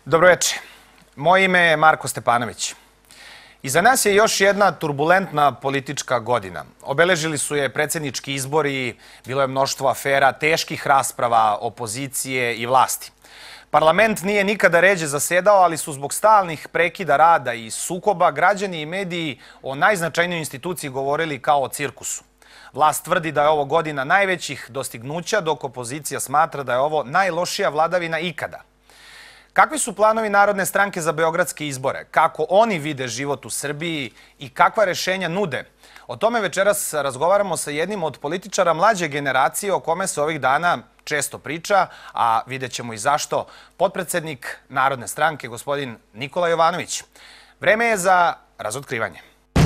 Dobroveče. Moje ime je Marko Stepanović. Iza nas je još jedna turbulentna politička godina. Obeležili su je predsjednički izbori, bilo je mnoštvo afera, teških rasprava opozicije i vlasti. Parlament nije nikada ređe zasedao, ali su zbog stalnih prekida rada i sukoba građani i mediji o najznačajnijoj instituciji govorili kao o cirkusu. Vlast tvrdi da je ovo godina najvećih dostignuća, dok opozicija smatra da je ovo najlošija vladavina ikada. Kakvi su planovi Narodne stranke za beogradske izbore? Kako oni vide život u Srbiji i kakva rešenja nude? O tome večeras razgovaramo sa jednim od političara mlađe generacije o kome se ovih dana često priča, a vidjet ćemo i zašto, potpredsednik Narodne stranke, gospodin Nikola Jovanović. Vreme je za razotkrivanje.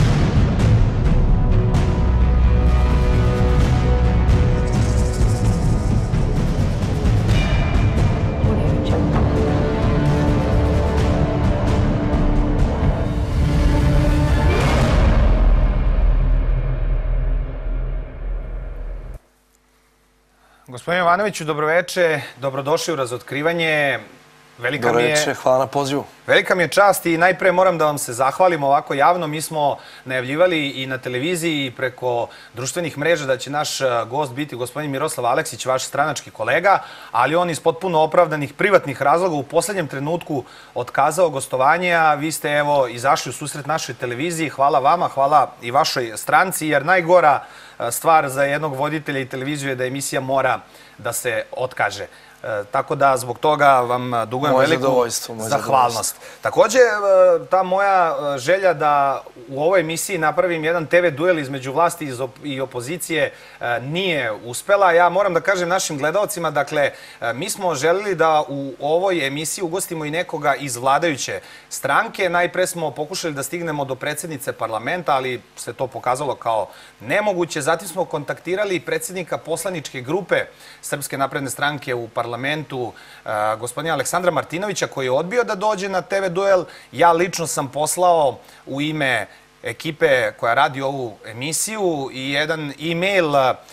Gospodin Jovanoviću, dobroveče, dobrodošli u razotkrivanje. Dobroveče, hvala na pozivu. Velika mi je čast i najpre moram da vam se zahvalim ovako javno. Mi smo najavljivali i na televiziji i preko društvenih mreža da će naš gost biti gospodin Miroslav Aleksić, vaš stranački kolega, ali on iz potpuno opravdanih privatnih razloga u poslednjem trenutku otkazao gostovanje, a vi ste evo izašli u susret našoj televiziji. Hvala vama, hvala i vašoj stranci, jer najgora stvar za jednog voditelja i televiziju je da emisija mora da se otkaže. Tako da zbog toga vam dugujem veliku zahvalnost. Također, ta moja želja da u ovoj emisiji napravim jedan TV duel između vlasti i opozicije nije uspela. Ja moram da kažem našim gledalcima, dakle, mi smo želeli da u ovoj emisiji ugostimo i nekoga iz vladajuće stranke. Najpre smo pokušali da stignemo do predsjednice parlamenta, ali se to pokazalo kao nemoguće. Zatim smo kontaktirali predsjednika poslaničke grupe Srpske napredne stranke u parlamentu, gospodina Aleksandra Martinovića, koji je odbio da dođe na TV duel. Ja lično sam poslao u ime ekipe koja radi ovu emisiju i jedan e-mail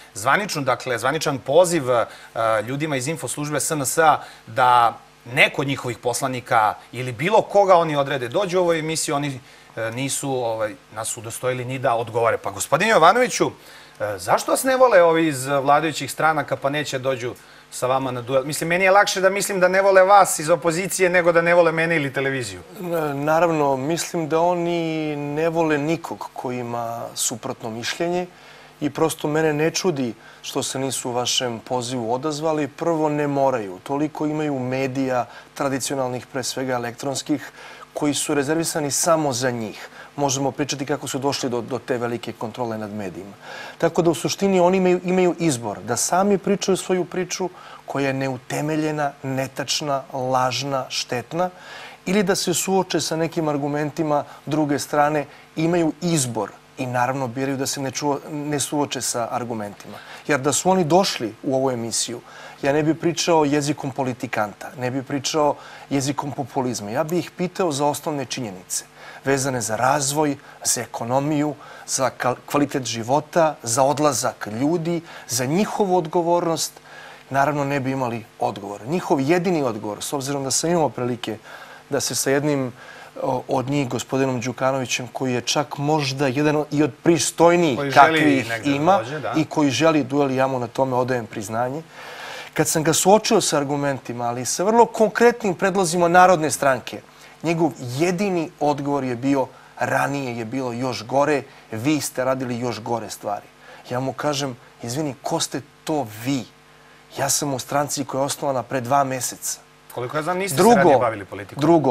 zvaničan poziv ljudima iz infoslužbe SNS-a da neko od njihovih poslanika ili bilo koga oni odrede dođe u ovu emisiju. Oni nisu nas udostojili ni da odgovore. Pa gospodine Jovanoviću, zašto vas ne vole ovi iz vladajućih stranaka pa neće dođu sa vama na duel? Mislim, meni je lakše da mislim da ne vole vas iz opozicije nego da ne vole mene ili televiziju. Naravno, mislim da oni ne vole nikog koji ima suprotno mišljenje i prosto mene ne čudi što se nisu u vašem pozivu odazvali. Prvo, ne moraju. Toliko imaju medija, tradicionalnih, pre svega elektronskih, koji su rezervisani samo za njih. Možemo pričati kako su došli do te velike kontrole nad medijima. Tako da u suštini oni imaju izbor da sami pričaju svoju priču koja je neutemeljena, netačna, lažna, štetna, ili da se suoče sa nekim argumentima druge strane, imaju izbor i naravno biraju da se ne suoče sa argumentima. Jer da su oni došli u ovu emisiju, ja ne bih pričao jezikom politikanta, ne bih pričao jezikom populizma. Ja bih ih pitao za osnovne činjenice vezane za razvoj, za ekonomiju, za kvalitet života, za odlazak ljudi, za njihovu odgovornost. Naravno, ne bi imali odgovor. Njihov jedini odgovor, s obzirom da sam imao prilike da se sa jednim od njih, gospodinom Đukanovićem, koji je čak možda jedan i od pristojnijih kakvih ima i koji želi duel, ja mu na tome odajem priznanje. Kad sam ga suočio sa argumentima, ali sa vrlo konkretnim predlozima Narodne stranke, njegov jedini odgovor je bio ranije je bilo još gore, vi ste radili još gore stvari. Ja mu kažem, izvini, ko ste to vi? Ja sam u stranci koja je osnovana pre 2 meseca. Koliko ja znam, niste se ranije bavili politikom.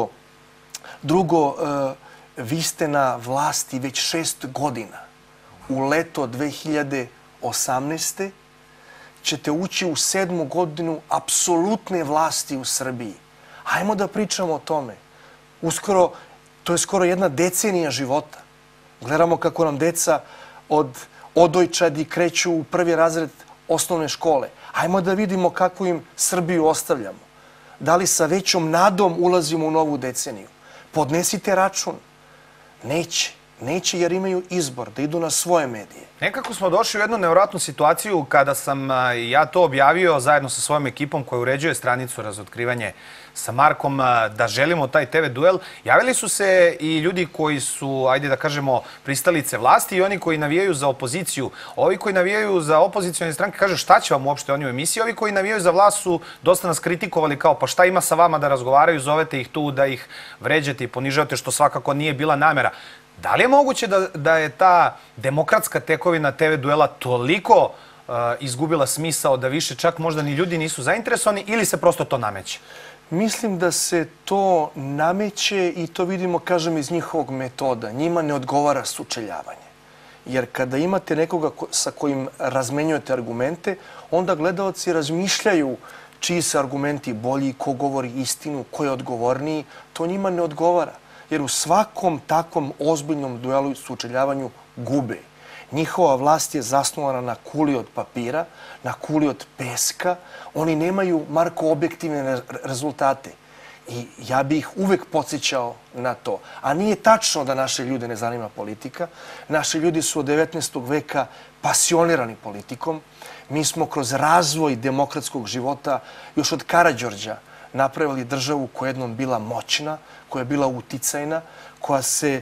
Drugo, vi ste na vlasti već 6 godina. U leto 2018. ćete ući u 7. godinu apsolutne vlasti u Srbiji. Hajmo da pričamo o tome. Uskoro, to je skoro 1 decenija života. Gledamo kako nam deca od odojčadi kreću u 1. razred osnovne škole. Hajmo da vidimo kako im Srbiju ostavljamo. Da li sa većom nadom ulazimo u novu deceniju? Podnesite račun. Neće. Neće jer imaju izbor da idu na svoje medije. Nekako smo došli u jednu nevjerojatnu situaciju kada sam ja to objavio zajedno sa svojom ekipom koja uređuje stranicu Razotkrivanje sa Markom, da želimo taj TV duel. Javili su se i ljudi koji su, ajde da kažemo, pristalice vlasti i oni koji navijaju za opoziciju. Ovi koji navijaju za opozicione stranke kažu šta će vam uopšte oni u emisiji. Ovi koji navijaju za vlast su dosta nas kritikovali kao pa šta ima sa vama da razgovaraju, zovete ih tu da ih vređate i ponižavate, što svakako nije bila namera. Da li je moguće da je ta demokratska tekovina TV duela toliko izgubila smisao da više čak možda ni ljudi nisu zainteresovani ili se prosto to nameće? Mislim da se to nameće i to vidimo, kažem, iz njihovog metoda. Njima ne odgovara sučeljavanje. Jer kada imate nekoga sa kojim razmenjujete argumente, onda gledaoci razmišljaju čiji su argumenti bolji, ko govori istinu, ko je odgovorniji. To njima ne odgovara. Jer u svakom takvom ozbiljnom duelu i sučeljavanju gube. Njihova vlast je zasnovana na kuli od papira, na kuli od peska. Oni nemaju, Marko, objektivne rezultate. I ja bih ih uvek podsjećao na to. A nije tačno da naše ljude ne zanima politika. Naši ljudi su od 19. veka pasionirani politikom. Mi smo kroz razvoj demokratskog života još od Karađorđa napravili državu koja je jednom bila moćna, koja je bila uticajna, koja se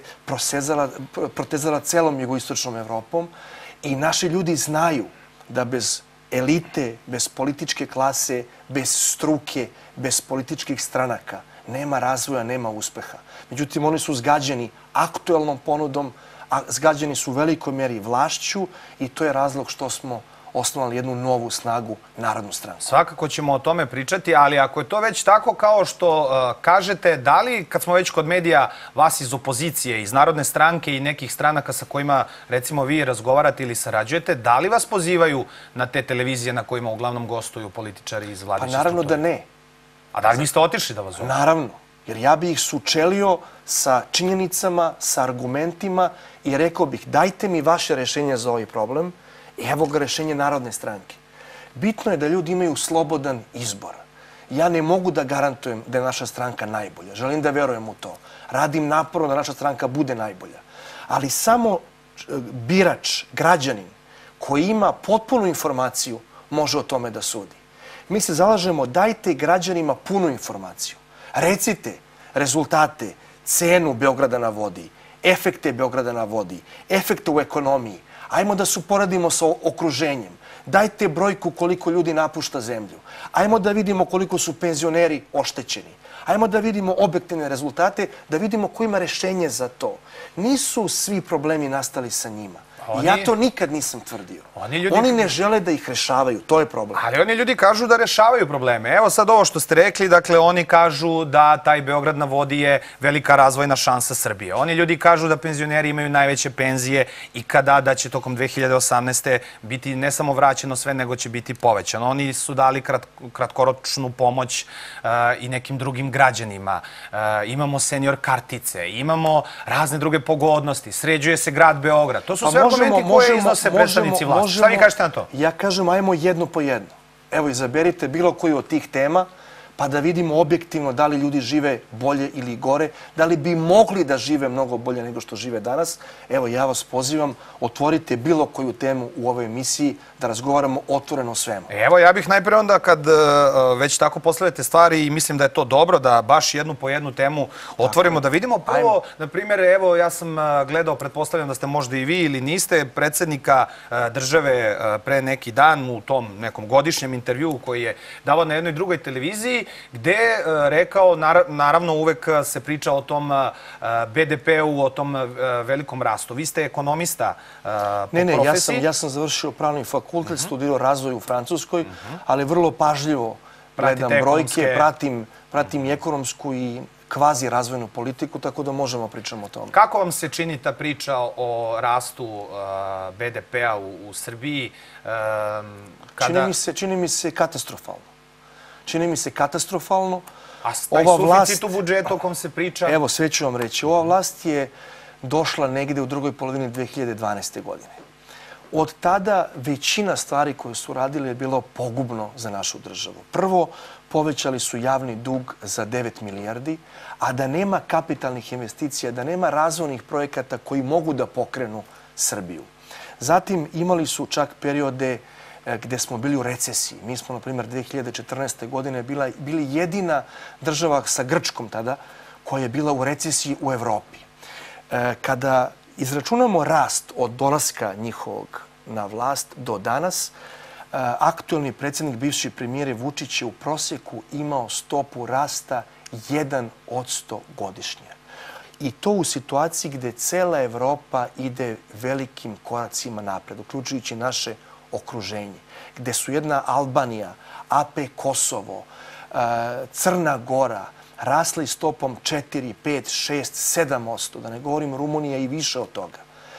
protezala celom jugoistočnom Evropom i naši ljudi znaju da bez elite, bez političke klase, bez struke, bez političkih stranaka nema razvoja, nema uspeha. Međutim, oni su zgađeni aktuelnom ponudom, a zgađeni su u velikoj mjeri vlašću i to je razlog što smo osnovali jednu novu snagu, Narodnu stranku. Svakako ćemo o tome pričati, ali ako je to već tako kao što kažete, da li, kad smo već kod medija, vas iz opozicije, iz Narodne stranke i nekih stranaka sa kojima, recimo, vi razgovarate ili sarađujete, da li vas pozivaju na te televizije na kojima uglavnom gostuju političari iz vladajuće strukture? Pa naravno da ne. A da li niste otišli da vas zovu? Naravno, jer ja bih ih sučelio sa činjenicama, sa argumentima i rekao bih dajte mi vaše rešenje za ovaj problem. Evo ga rešenje Narodne stranke. Bitno je da ljudi imaju slobodan izbor. Ja ne mogu da garantujem da je naša stranka najbolja. Želim da verujem u to. Radim naporno da naša stranka bude najbolja. Ali samo birač, građanin, koji ima potpunu informaciju, može o tome da sudi. Mi se zalažemo, dajte građanima punu informaciju. Recite rezultate, cenu Beograda na vodi, efekte Beograda na vodi, efekte u ekonomiji. Ajmo da se uporedimo sa okruženjem. Dajte brojku koliko ljudi napušta zemlju. Ajmo da vidimo koliko su penzioneri oštećeni. Ajmo da vidimo objektivne rezultate, da vidimo ko ima rešenje za to. Nisu svi problemi nastali sa njima. Ja to nikad nisam tvrdio. Oni ne žele da ih rešavaju, to je problem. Ali oni ljudi kažu da rešavaju probleme. Evo sad ovo što ste rekli, dakle oni kažu da taj Beograd na vodi je velika razvojna šansa Srbije. Oni ljudi kažu da penzioneri imaju najveće penzije i da će tokom 2018. biti ne samo vraćeno sve, nego će biti povećano. Oni su dali kratkoročnu pomoć i nekim drugim građanima. Imamo senior kartice, imamo razne druge pogodnosti, sređuje se grad Beograd. To su sve argumenti koje iznose predstavnici vlasti. Šta vi kažete na to? Ja kažem, ajmo jedno po jedno. Evo, izaberite bilo koju od tih tema, pa da vidimo objektivno da li ljudi žive bolje ili gore, da li bi mogli da žive mnogo bolje nego što žive danas. Evo, ja vas pozivam, otvorite bilo koju temu u ovoj emisiji, da razgovaramo otvoreno o svemu. Evo, ja bih najprije onda, kad već tako postavljate stvari i mislim da je to dobro, da baš jednu po jednu temu otvorimo, da vidimo prvo, na primjer, evo, ja sam gledao, pretpostavljam da ste možda i vi ili niste, predsjednika države pre neki dan u tom nekom godišnjem intervjuu koji je davao na jednoj drugoj televiziji, gde je rekao, naravno uvek se priča o tom BDP-u, o tom velikom rastu. Vi ste ekonomista po profesiji. Ja sam završio pravni fakultet, studirao razvoj u Francuskoj, ali vrlo pažljivo gledam brojke, pratim i ekonomsku i kvazi razvojnu politiku, tako da možemo pričamo o tome. Kako vam se čini ta priča o rastu BDP-a u Srbiji? Čini mi se katastrofalno. Čini mi se katastrofalno. A taj suficit u budžetu o kom se priča? Evo, sve ću vam reći. Ova vlast je došla negde u drugoj polovini 2012. godine. Od tada većina stvari koje su radili je bilo pogubno za našu državu. Prvo, povećali su javni dug za 9 milijardi, a da nema kapitalnih investicija, da nema razvojnih projekata koji mogu da pokrenu Srbiju. Zatim imali su čak periode gde smo bili u recesiji. Mi smo, na primjer, 2014. godine bili jedina država sa Grčkom tada koja je bila u recesiji u Evropi. Kada izračunamo rast od dolaska njihovog na vlast do danas, aktuelni predsjednik, bivši premijer Vučić je u prosjeku imao stopu rasta 1% godišnje. I to u situaciji gde cela Evropa ide velikim koracima napred, uključujući naše okruženje, gde su jedna Albanija, AP Kosovo, Crna Gora rasli stopom 4, 5, 6, 7%, da ne govorim Rumunija i više od toga.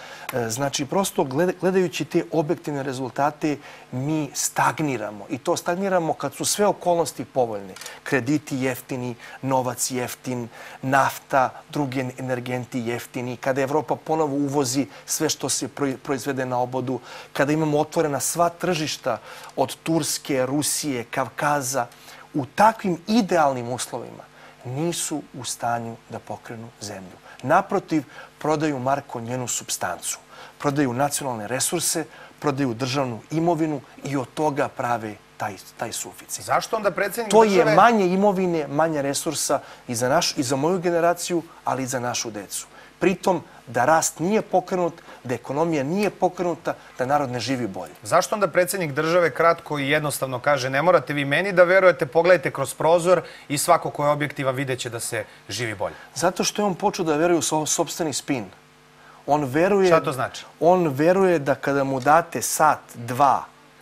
Znači, prosto gledajući te objektivne rezultate, mi stagniramo. I to stagniramo kad su sve okolnosti povoljne. Krediti jeftini, novac jeftin, nafta, drugi energenti jeftini. Kada Evropa ponovo uvozi sve što se proizvede na obodu. Kada imamo otvorena sva tržišta od Turske, Rusije, Kavkaza. U takvim idealnim uslovima nisu u stanju da pokrenu zemlju. Naprotiv, prodaju, Marko, njenu supstancu. Prodaju nacionalne resurse, prodaju državnu imovinu i od toga prave taj suficit. Zašto onda predsjednik države... države... To je manje imovine, manje resursa i za moju generaciju, ali i za našu decu. Pritom da rast nije pokrenut, da ekonomija nije pokrenuta, da narod ne živi bolje. Zašto onda predsjednik države kratko i jednostavno kaže ne morate vi meni da verujete, pogledajte kroz prozor i svako ko je objektivan vidjet će da se živi bolje? Zato što je on počeo da veruje u sopstveni spin. On veruje... Šta to znači? On veruje da kada mu date sat, dva,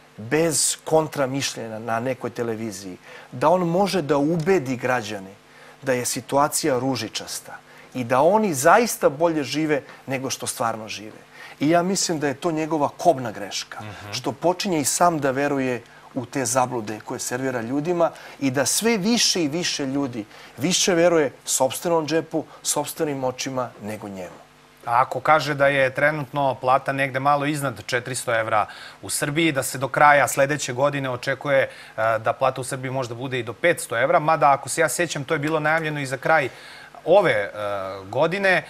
bez kontramišljenja na nekoj televiziji, da on može da ubedi građane da je situacija ružičasta i da oni zaista bolje žive nego što stvarno žive. I ja mislim da je to njegova kobna greška, što počinje i sam da veruje u te zablude koje servira ljudima i da sve više i više ljudi više veruje sopstvenom džepu, sopstvenim očima nego njemu. A ako kaže da je trenutno plata negde malo iznad 400 evra u Srbiji, da se do kraja sledeće godine očekuje da plata u Srbiji možda bude i do 500 evra, mada ako se ja sjećam to je bilo najavljeno i za kraj ove godine.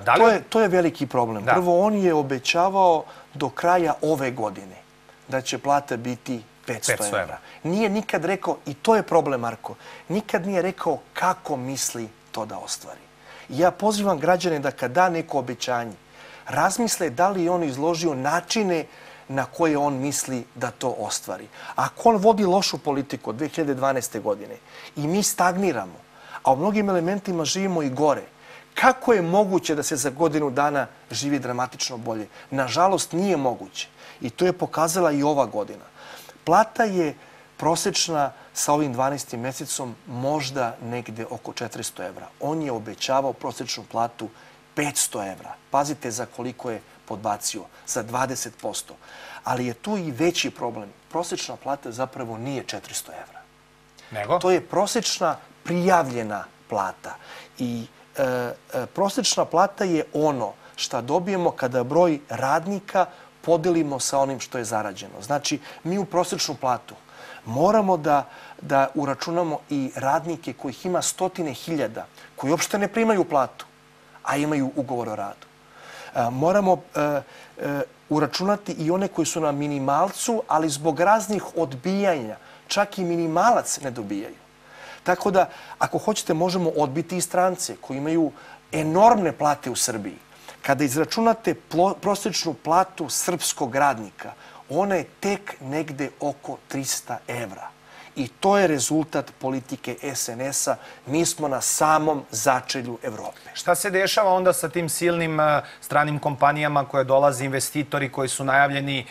To je veliki problem. Prvo, on je obećavao do kraja ove godine da će plata biti 500 evra. Nije nikad rekao, i to je problem, Marko, nikad nije rekao kako misli to da ostvari. Ja pozivam građane da kad da neko obećanje, razmisle da li je on izložio načine na koje on misli da to ostvari. Ako on vodi lošu politiku od 2012. godine i mi stagniramo, a u mnogim elementima živimo i gore, kako je moguće da se za godinu dana živi dramatično bolje? Nažalost, nije moguće. I to je pokazala i ova godina. Plata je prosečna sa ovim 12. mesecom možda negde oko 400 evra. On je obećavao prosečnu platu 500 evra. Pazite za koliko je podbacio, za 20%. Ali je tu i veći problem. Prosečna plata zapravo nije 400 evra. Nego? To je prosečna prijavljena plata. I prosečna plata je ono što dobijemo kada broj radnika podelimo sa onim što je zarađeno. Znači, mi u prosečnu platu moramo da uračunamo i radnike kojih ima 100.000, koji uopšte ne primaju platu, a imaju ugovor o radu. Moramo uračunati i one koji su na minimalcu, ali zbog raznih odbijanja, čak i minimalac ne dobijaju. Tako da, ako hoćete, možemo odbiti i strance koji imaju enormne plate u Srbiji. Kada izračunate prosječnu platu srpskog radnika, ona je tek negde oko 300 evra. I to je rezultat politike SNS-a. Mi smo na samom začelju Evrope. Šta se dešava onda sa tim silnim stranim kompanijama koje dolaze, investitori koji su najavljeni?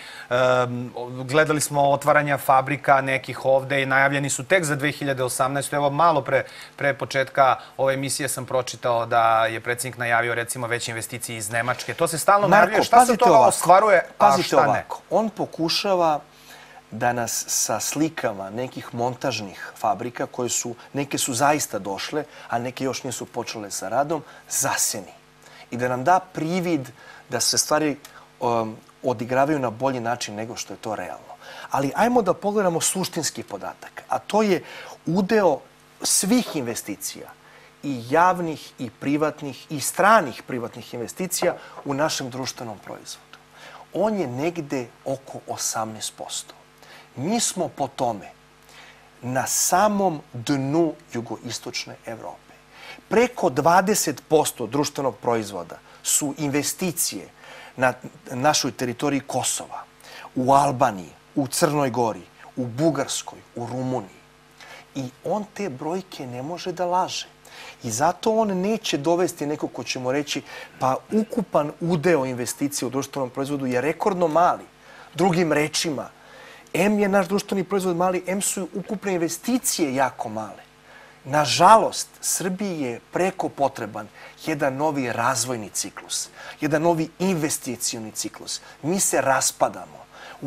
Gledali smo otvaranja fabrika nekih ovde i najavljeni su tek za 2018. Evo, malo pre početka ove emisije sam pročitao da je predsjednik najavio recimo veće investicije iz Nemačke. To se stalno najavljuje. Šta se to ostvaruje, a šta ne? On pokušava da nas sa slikama nekih montažnih fabrika, neke su zaista došle, a neke još nisu počele sa radom, zaseni. I da nam da privid da se stvari odigravaju na bolji način nego što je to realno. Ali ajmo da pogledamo suštinski podatak, a to je udeo svih investicija, i javnih, i privatnih, i stranih privatnih investicija u našem društvenom proizvodu. On je negde oko 18%. Mi smo po tome na samom dnu jugoistočne Evrope. Preko 20% društvenog proizvoda su investicije na našoj teritoriji Kosova, u Albaniji, u Crnoj Gori, u Bugarskoj, u Rumuniji. I on te brojke ne može da laže. I zato on neće dovesti neko ko će mu reći pa ukupan udeo investicije u društvenom proizvodu je rekordno mali. Drugim rečima, M je naš društveni proizvod mali, M su ukupne investicije jako male. Nažalost, Srbiji je preko potreban jedan novi razvojni ciklus, jedan novi investicioni ciklus. Mi se raspadamo. U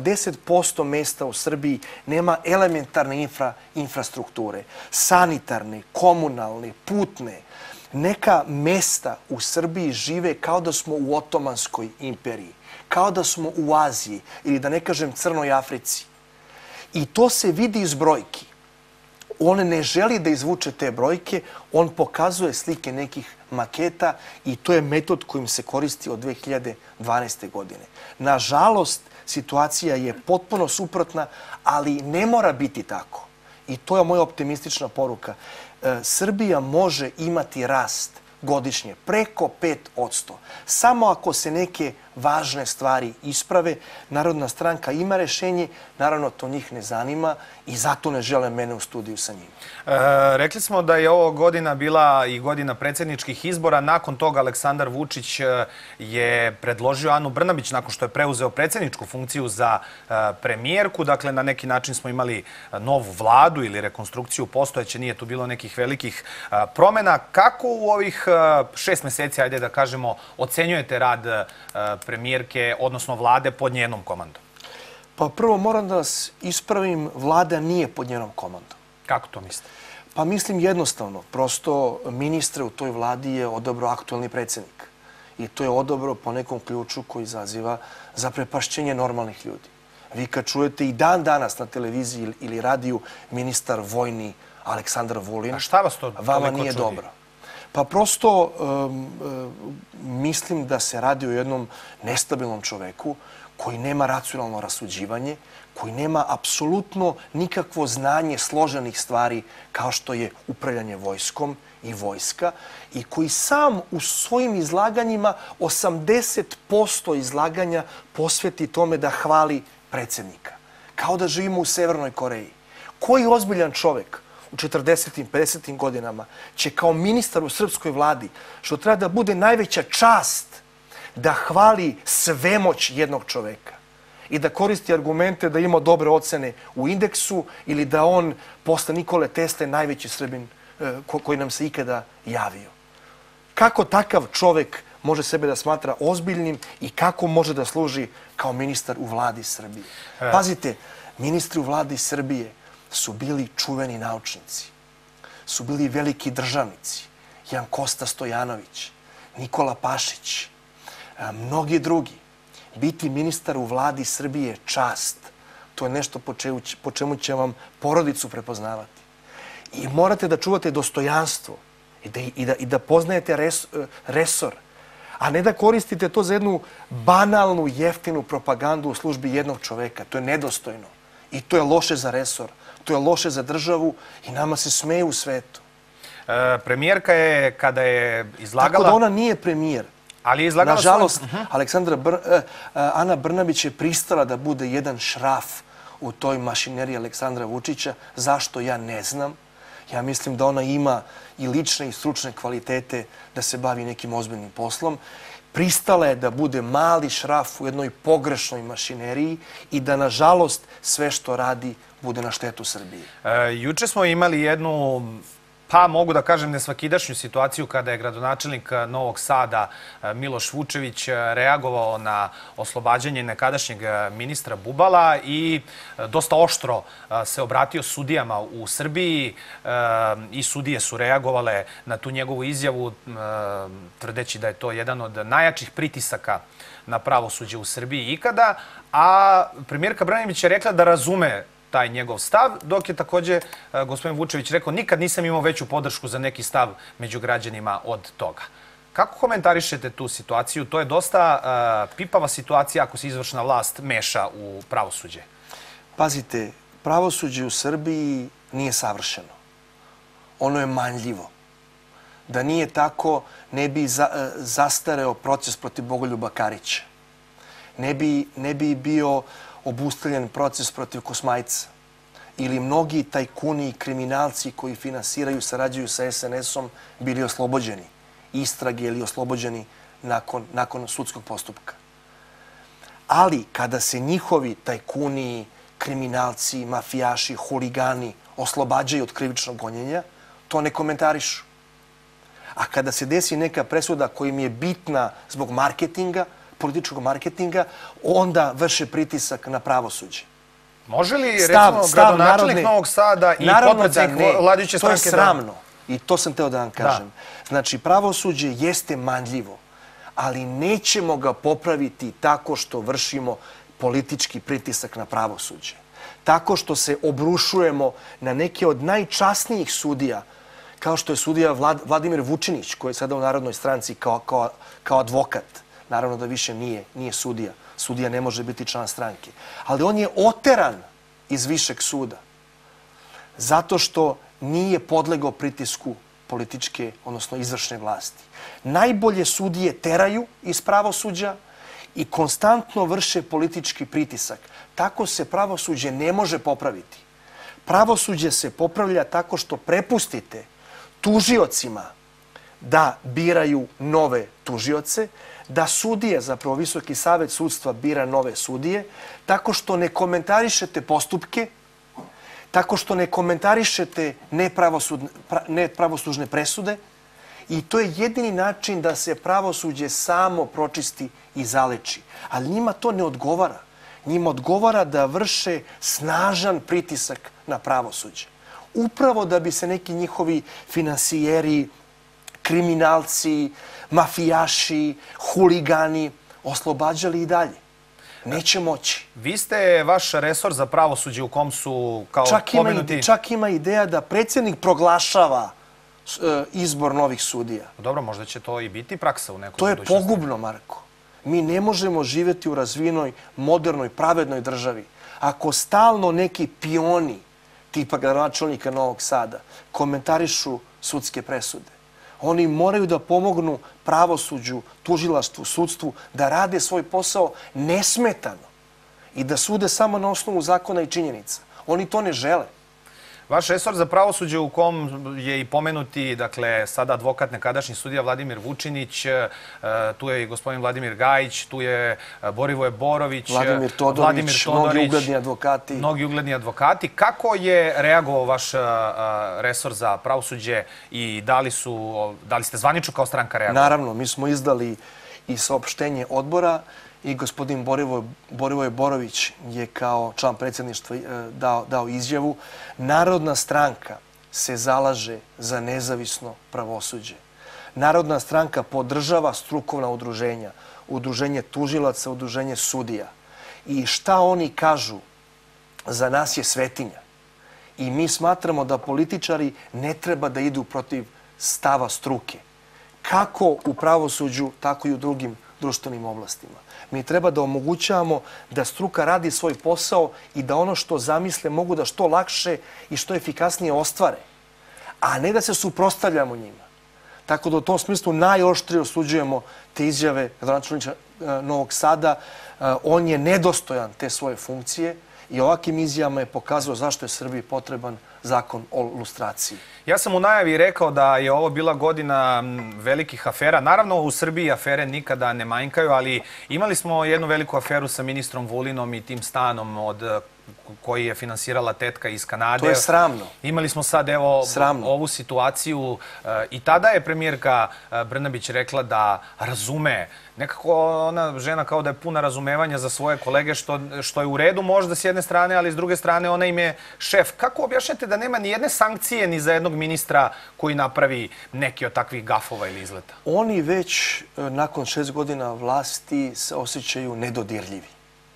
80% mesta u Srbiji nema elementarne infrastrukture, sanitarne, komunalne, putne. Neka mesta u Srbiji žive kao da smo u Otomanskoj imperiji, kao da smo u Aziji ili da ne kažem Crnoj Africi. I to se vidi iz brojki. On ne želi da izvuče te brojke, on pokazuje slike nekih maketa i to je metod kojim se koristi od 2012. godine. Nažalost, situacija je potpuno suprotna, ali ne mora biti tako. I to je moja optimistična poruka. Srbija može imati rast godišnje preko 5%. Samo ako se neke važne stvari isprave, Narodna stranka ima rešenje, naravno to njih ne zanima i zato ne žele mene u studiju sa njima. Rekli smo da je ovo godina bila i godina predsjedničkih izbora. Nakon toga Aleksandar Vučić je predložio Anu Brnabić nakon što je preuzeo predsjedničku funkciju za premijerku. Dakle, na neki način smo imali novu vladu ili rekonstrukciju postojeće. Nije tu bilo nekih velikih promjena. Kako u ovih 6 meseci, ajde da kažemo, ocenjujete rad premijerke, odnosno vlade pod njenom komandom? Pa prvo moram da vas ispravim, vlada nije pod njenom komandom. Kako to mislite? Pa mislim jednostavno. Prosto ministre u toj vladi je odabrao aktuelni predsjednik. I to je odabrao po nekom ključu koji izaziva zaprepašćenje normalnih ljudi. Vi kad čujete i dan danas na televiziji ili radiju ministar vojni Aleksandar Vulin, a šta vas to vama nije čudi? dobro. Pa prosto mislim da se radi o jednom nestabilnom čoveku koji nema racionalno rasuđivanje, koji nema apsolutno nikakvo znanje složenih stvari kao što je upravljanje vojskom i vojska i koji sam u svojim izlaganjima 80% izlaganja posveti tome da hvali predsjednika. Kao da živimo u Severnoj Koreji. Koji ozbiljan čovek u 40. 50. godinama će kao ministar u srpskoj vladi, što treba da bude najveća čast, da hvali svemoć jednog čoveka i da koristi argumente da ima dobre ocene u indeksu ili da on posle Nikole Tesle najveći Srbin koji nam se ikada javio. Kako takav čovek može sebe da smatra ozbiljnim i kako može da služi kao ministar u vladi Srbije? Pazite, ministri u vladi Srbije su bili čuveni naučnici, su bili veliki državnici, Jan Kosta Stojanović, Nikola Pašić, mnogi drugi. Biti ministar u vladi Srbije je čast. To je nešto po čemu će vam porodicu prepoznavati. I morate da čuvate dostojanstvo i da poznajete resor, a ne da koristite to za jednu banalnu, jeftinu propagandu u službi jednog čoveka. To je nedostojno i to je loše za resor. To je loše za državu i nama se smeju u svetu. Premijerka je, kada je izlagala... Tako da ona nije premijer. Ali je izlagala... Nažalost, Ana Brnabić je pristala da bude jedan šraf u toj mašineriji Aleksandra Vučića. Zašto? Ja ne znam. Ja mislim da ona ima i lične i stručne kvalitete da se bavi nekim ozbiljnim poslom. Pristala je da bude mali šraf u jednoj pogrešnoj mašineriji i da, nažalost, sve što radi bude na štetu Srbije. Juče smo imali jednu pa mogu da kažem nesvakidašnju situaciju kada je gradonačelnik Novog Sada Miloš Vučević reagovao na oslobađanje nekadašnjeg ministra Bubala i dosta oštro se obratio sudijama u Srbiji i sudije su reagovale na tu njegovu izjavu tvrdeći da je to jedan od najjačih pritisaka na pravosuđe u Srbiji ikada, a premijerka Brnabić je rekla da razume taj njegov stav, dok je takođe gospodin Vučević rekao nikad nisam imao veću podršku za neki stav među građanima od toga. Kako komentarišete tu situaciju? To je dosta pipava situacija ako se izvršna vlast meša u pravosuđe. Pazite, pravosuđe u Srbiji nije savršeno. Ono je manjljivo. Da nije tako, ne bi zastareo proces protiv Bogoljuba Karića. Ne bi bio obustavljen proces protiv Kosmajca. Ili mnogi tajkuni i kriminalci koji finansiraju, sarađuju sa SNS-om, bili oslobođeni. Istrage ili oslobođeni nakon sudskog postupka. Ali kada se njihovi tajkuni, kriminalci, mafijaši, huligani oslobađaju od krivičnog gonjenja, to ne komentarišu. A kada se desi neka presuda koja im je bitna zbog marketinga, političkog marketinga, onda vrše pritisak na pravosuđe. Može li, recimo, gradonačelnik Novog Sada i potpredsjednik vladajuće stranke... To je sramno. I to sam teo da vam kažem. Znači, pravosuđe jeste manjljivo, ali nećemo ga popraviti tako što vršimo politički pritisak na pravosuđe. Tako što se obrušujemo na neke od najčasnijih sudija, kao što je sudija Vladimir Vučinić, koji je sada u Narodnoj stranci kao advokat. Naravno da više nije sudija. Sudija ne može biti član stranke. Ali on je oteran iz višeg suda zato što nije podlegao pritisku političke, odnosno izvršne vlasti. Najbolje sudije teraju iz pravosuđa i konstantno vrše politički pritisak. Tako se pravosuđe ne može popraviti. Pravosuđe se popravlja tako što prepustite tužiocima da biraju nove tužioce, da sudije, zapravo Visoki savet sudstva bira nove sudije, tako što ne komentarišete postupke, tako što ne komentarišete nepravoslužne presude i to je jedini način da se pravosuđe samo pročisti i zaleči. Ali njima to ne odgovara. Njima odgovara da vrše snažan pritisak na pravosuđe. Upravo da bi se neki njihovi finansijeri, kriminalci, mafijaši, huligani oslobađali i dalje. Neće moći. Vi ste vaš resor za pravosuđe u kom su kao pomenuti... Čak ima ideja da predsjednik proglašava izbor novih sudija. Dobro, možda će to i biti praksa u nekoj budućnosti. budućnosti. To je pogubno, Marko. Mi ne možemo živjeti u razvijenoj, modernoj, pravednoj državi ako stalno neki pioni tipa gradonačelnika Novog Sada komentarišu sudske presude. Oni moraju da pomognu pravosuđu, tužilaštvu, sudstvu da rade svoj posao nesmetano i da sude samo na osnovu zakona i činjenica. Oni to ne žele. Vaš resor za pravosuđe u kom je i pomenuti, dakle, sada advokat nekadašnji sudija Vladimir Vučinić, tu je i gospodin Vladimir Gajić, tu je Borivoje Borović, Vladimir Todorić, mnogi ugledni advokati. Mnogi ugledni advokati. Kako je reagovao vaš resor za pravosuđe i da li ste zvanično kao stranka reagovali? Naravno, mi smo izdali i saopštenje odbora i gospodin Borivoje Borović je kao član predsjedništva dao izjavu. Narodna stranka se zalaže za nezavisno pravosuđe. Narodna stranka podržava strukovna udruženja, udruženje tužilaca, udruženje sudija. I šta oni kažu, za nas je svetinja. I mi smatramo da političari ne treba da idu protiv stava struke. Kako u pravosuđu, tako i u drugim društvenim oblastima. Mi treba da omogućavamo da struka radi svoj posao i da ono što zamisle mogu da što lakše i što efikasnije ostvare, a ne da se suprotstavljamo njima. Tako da u tom smislu najoštrije osuđujemo te izjave gradonačelnika Novog Sada. On je nedostojan te svoje funkcije i ovakvim izjavama je pokazao zašto je Srbiji potreban zakon o lustraciji. Ja sam u najavi rekao da je ovo bila godina velikih afera. Naravno, u Srbiji afere nikada ne manjkaju, ali imali smo jednu veliku aferu sa ministrom Vulinom i tim stanom koji je finansirala tetka iz Kanade. To je sramno. Imali smo sad ovu situaciju i tada je premijerka Brnabić rekla da razume. Nekako ona žena kao da je puna razumevanja za svoje kolege, što je u redu možda s jedne strane, ali s druge strane ona im je šef. Kako objašnjate da nema ni jedne sankcije ni za jednog ministra koji napravi neki od takvih gafova ili izleta? Oni već nakon 6 godina vlasti se osjećaju nedodirljivi.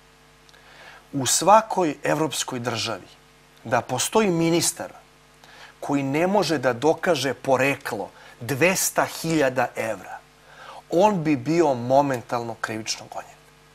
U svakoj evropskoj državi da postoji ministar koji ne može da dokaže poreklo 200.000 evra, on bi bio momentalno krivično gonjen.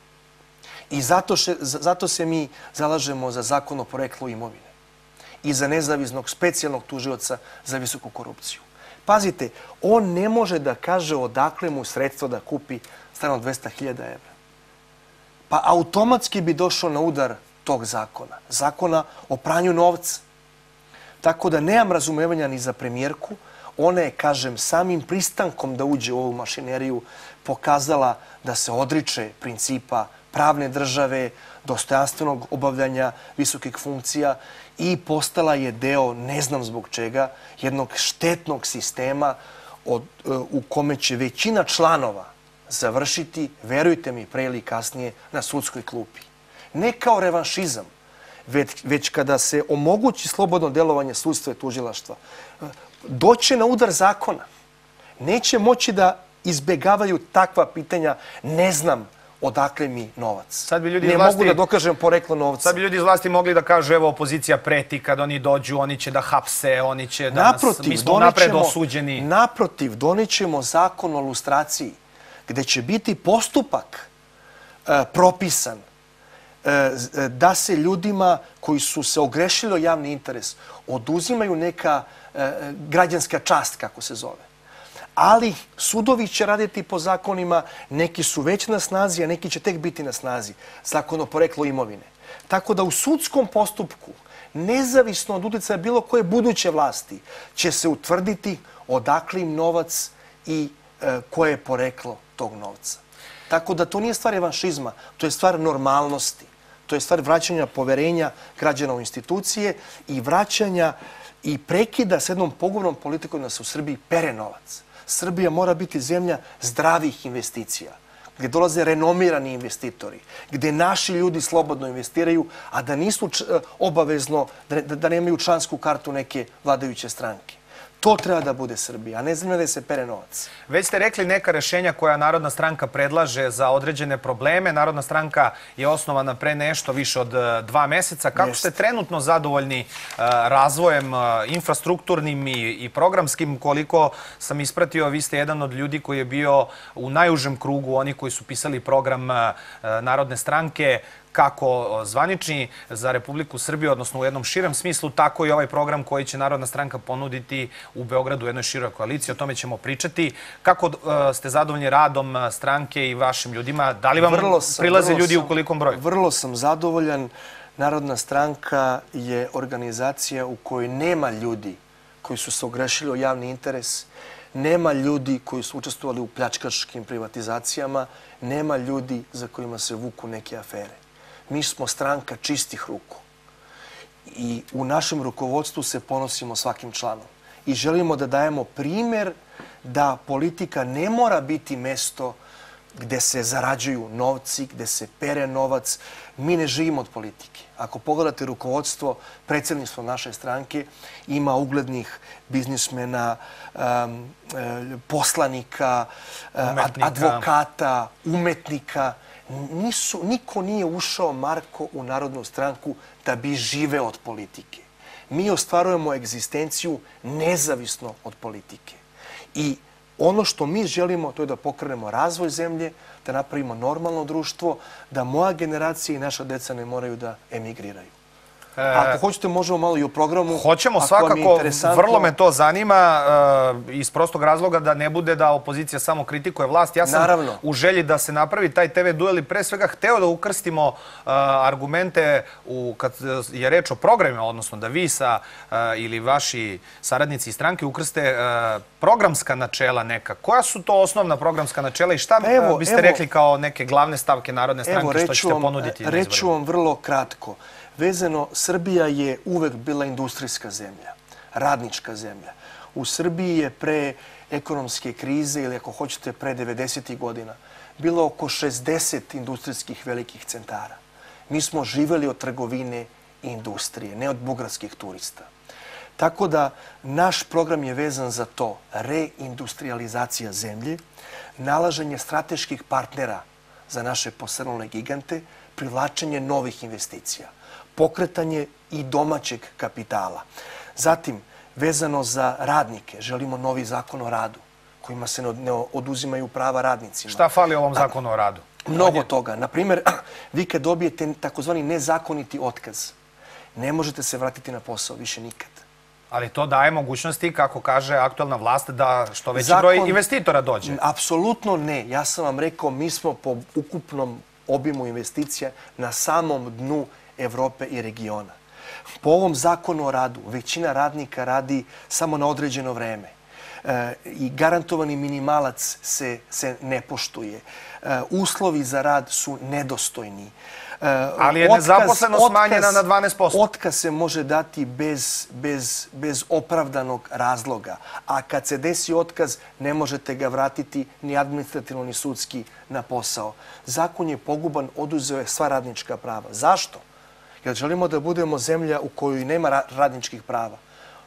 I zato se mi zalažemo za zakon o poreklu imovine i za nezavisnog specijalnog tužioca za visoku korupciju. Pazite, on ne može da kaže odakle mu sredstvo da kupi stan od 200.000 evra. Pa automatski bi došao na udar tog zakona. Zakona o pranju novca. Tako da nemam razumevanja ni za premijerku. Ona je, kažem, samim pristankom da uđe u ovu mašineriju pokazala da se odriče principa pravne države, dostojanstvenog obavljanja visokih funkcija i postala je deo, ne znam zbog čega, jednog štetnog sistema u kome će većina članova završiti, verujte mi, pre ili kasnije, na sudskoj klupi. Ne kao revanšizam, već kada se omogući slobodno delovanje sudstva i tužilaštva, doće na udar zakona. Neće moći da izbegavaju takva pitanja, ne znam odakle mi novac. Ne mogu da dokažem poreklo novca. Sad bi ljudi iz vlasti mogli da kažu, evo, opozicija preti, kad oni dođu, oni će da hapse, oni će da nas... Mi smo napred osuđeni. Naprotiv, donećemo zakon o lustraciji, gde će biti postupak propisan da se ljudima koji su se ogrešili o javni interes oduzimaju neka građanska čast, kako se zove. Ali sudovi će raditi po zakonima, neki su već na snazi, a neki će tek biti na snazi. Zakon o poreklu imovine. Tako da u sudskom postupku, nezavisno od uticaja bilo koje buduće vlasti, će se utvrditi odakle im novac i koje je poreklo tog novca. Tako da to nije stvar revanšizma, to je stvar normalnosti. To je stvar vraćanja poverenja građana u institucije i vraćanja i prekida s jednom pogovnom politikom da se u Srbiji pere novac. Srbija mora biti zemlja zdravih investicija, gdje dolaze renomirani investitori, gdje naši ljudi slobodno investiraju, a da nisu obavezno, da nemaju člansku kartu neke vladajuće stranke. To treba da bude Srbija, a ne zemlja da se pere novac. Već ste rekli neka rešenja koja Narodna stranka predlaže za određene probleme. Narodna stranka je osnovana pre nešto više od 2 meseca. Kako ste trenutno zadovoljni razvojem infrastrukturnim i programskim? Koliko sam ispratio, vi ste jedan od ljudi koji je bio u najužem krugu, oni koji su pisali program Narodne stranke, kako zvanični za Republiku Srbiju, odnosno u jednom širem smislu, tako i ovaj program koji će Narodna stranka ponuditi u Beogradu u jednoj široj koaliciji. O tome ćemo pričati. Kako ste zadovoljni radom stranke i vašim ljudima? Da li vam prilaze ljudi u kolikom broju? Vrlo sam zadovoljan. Narodna stranka je organizacija u kojoj nema ljudi koji su se ogrešili o javni interes, nema ljudi koji su učestvovali u pljačkaškim privatizacijama, nema ljudi za kojima se vuku neke afere. Mi smo stranka čistih ruku i u našem rukovodstvu se ponosimo svakim članom. I želimo da dajemo primjer da politika ne mora biti mesto gde se zarađuju novci, gde se pere novac. Mi ne živimo od politike. Ako pogledate rukovodstvo, predsjedništvo naše stranke ima uglednih biznismena, poslanika, advokata, umetnika. Niko nije ušao, Marko, u Narodnu stranku da bi živeo od politike. Mi ostvarujemo egzistenciju nezavisno od politike. I ono što mi želimo, to je da pokrenemo razvoj zemlje, da napravimo normalno društvo, da moja generacija i naša deca ne moraju da emigriraju. Ako hoćete, možemo malo i o programu. Hoćemo svakako, vrlo me to zanima iz prostog razloga da ne bude da opozicija samo kritikuje vlast. Ja sam u želji da se napravi taj TV duel i pre svega hteo da ukrstimo argumente kad je reč o programima, odnosno da vi ili vaši saradnici iz stranke ukrste programska načela neka. Koja su to osnovna programska načela i šta biste rekli kao neke glavne stavke Narodne stranke što ćete ponuditi na izborima? Reću vam vrlo kratko. Vezano, Srbija je uvek bila industrijska zemlja, radnička zemlja. U Srbiji je pre ekonomske krize ili ako hoćete pre 90. godina bilo oko 60 industrijskih velikih centara. Mi smo živeli od trgovine i industrije, ne od bugarskih turista. Tako da naš program je vezan za to, reindustrializacija zemlje, nalaženje strateških partnera za naše posrnule gigante, privlačenje novih investicija, pokretanje i domaćeg kapitala. Zatim, vezano za radnike, želimo novi zakon o radu, kojima se ne oduzimaju prava radnicima. Šta fali ovom zakonu o radu? Mnogo toga. Naprimjer, vi kad dobijete takozvani nezakoniti otkaz, ne možete se vratiti na posao više nikad. Ali to daje mogućnosti, kako kaže aktualna vlast, da što veći broj investitora dođe. Apsolutno ne. Ja sam vam rekao, mi smo po ukupnom obimu investicija na samom dnu Evrope i regiona. Po ovom zakonu o radu većina radnika radi samo na određeno vreme i garantovani minimalac se ne poštuje. Uslovi za rad su nedostojni. Ali je nezaposlenost smanjena na 12%. Otkaz se može dati bez opravdanog razloga. A kad se desi otkaz, ne možete ga vratiti ni administrativno, ni sudski na posao. Zakon je poguban, oduzeo je sva radnička prava. Zašto? Jer želimo da budemo zemlja u kojoj nema radničkih prava.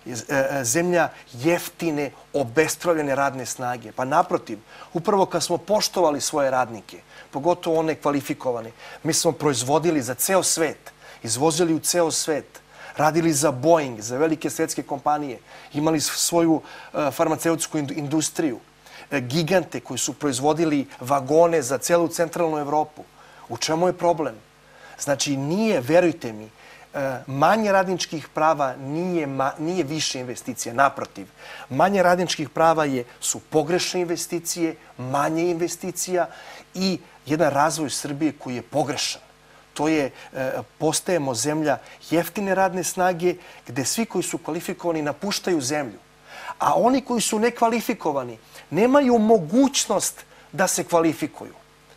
Zemlja jeftine, obespravljene radne snage. Pa naprotiv, upravo kad smo poštovali svoje radnike, pogotovo one kvalifikovane, mi smo proizvodili za ceo svet, izvozili u ceo svet, radili za Boeing, za velike svetske kompanije, imali svoju farmaceutsku industriju, gigante koji su proizvodili vagone za celu centralnu Evropu. U čemu je problem? Znači, nije, verujte mi, manje radničkih prava nije više investicija. Naprotiv, manje radničkih prava su pogrešne investicije, manje investicija i jedan razvoj Srbije koji je pogrešan. To je, postajemo zemlja jeftine radne snage gde svi koji su kvalifikovani napuštaju zemlju. A oni koji su nekvalifikovani nemaju mogućnost da se kvalifikuju.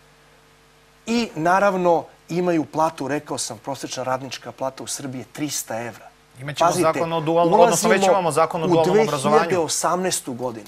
I naravno, imaju platu, rekao sam, prosječna radnička plata u Srbiji je 300 evra. Imaćemo zakon o dualnom, odnosno već imamo zakon o dualnom obrazovanju. U 2018. godinu.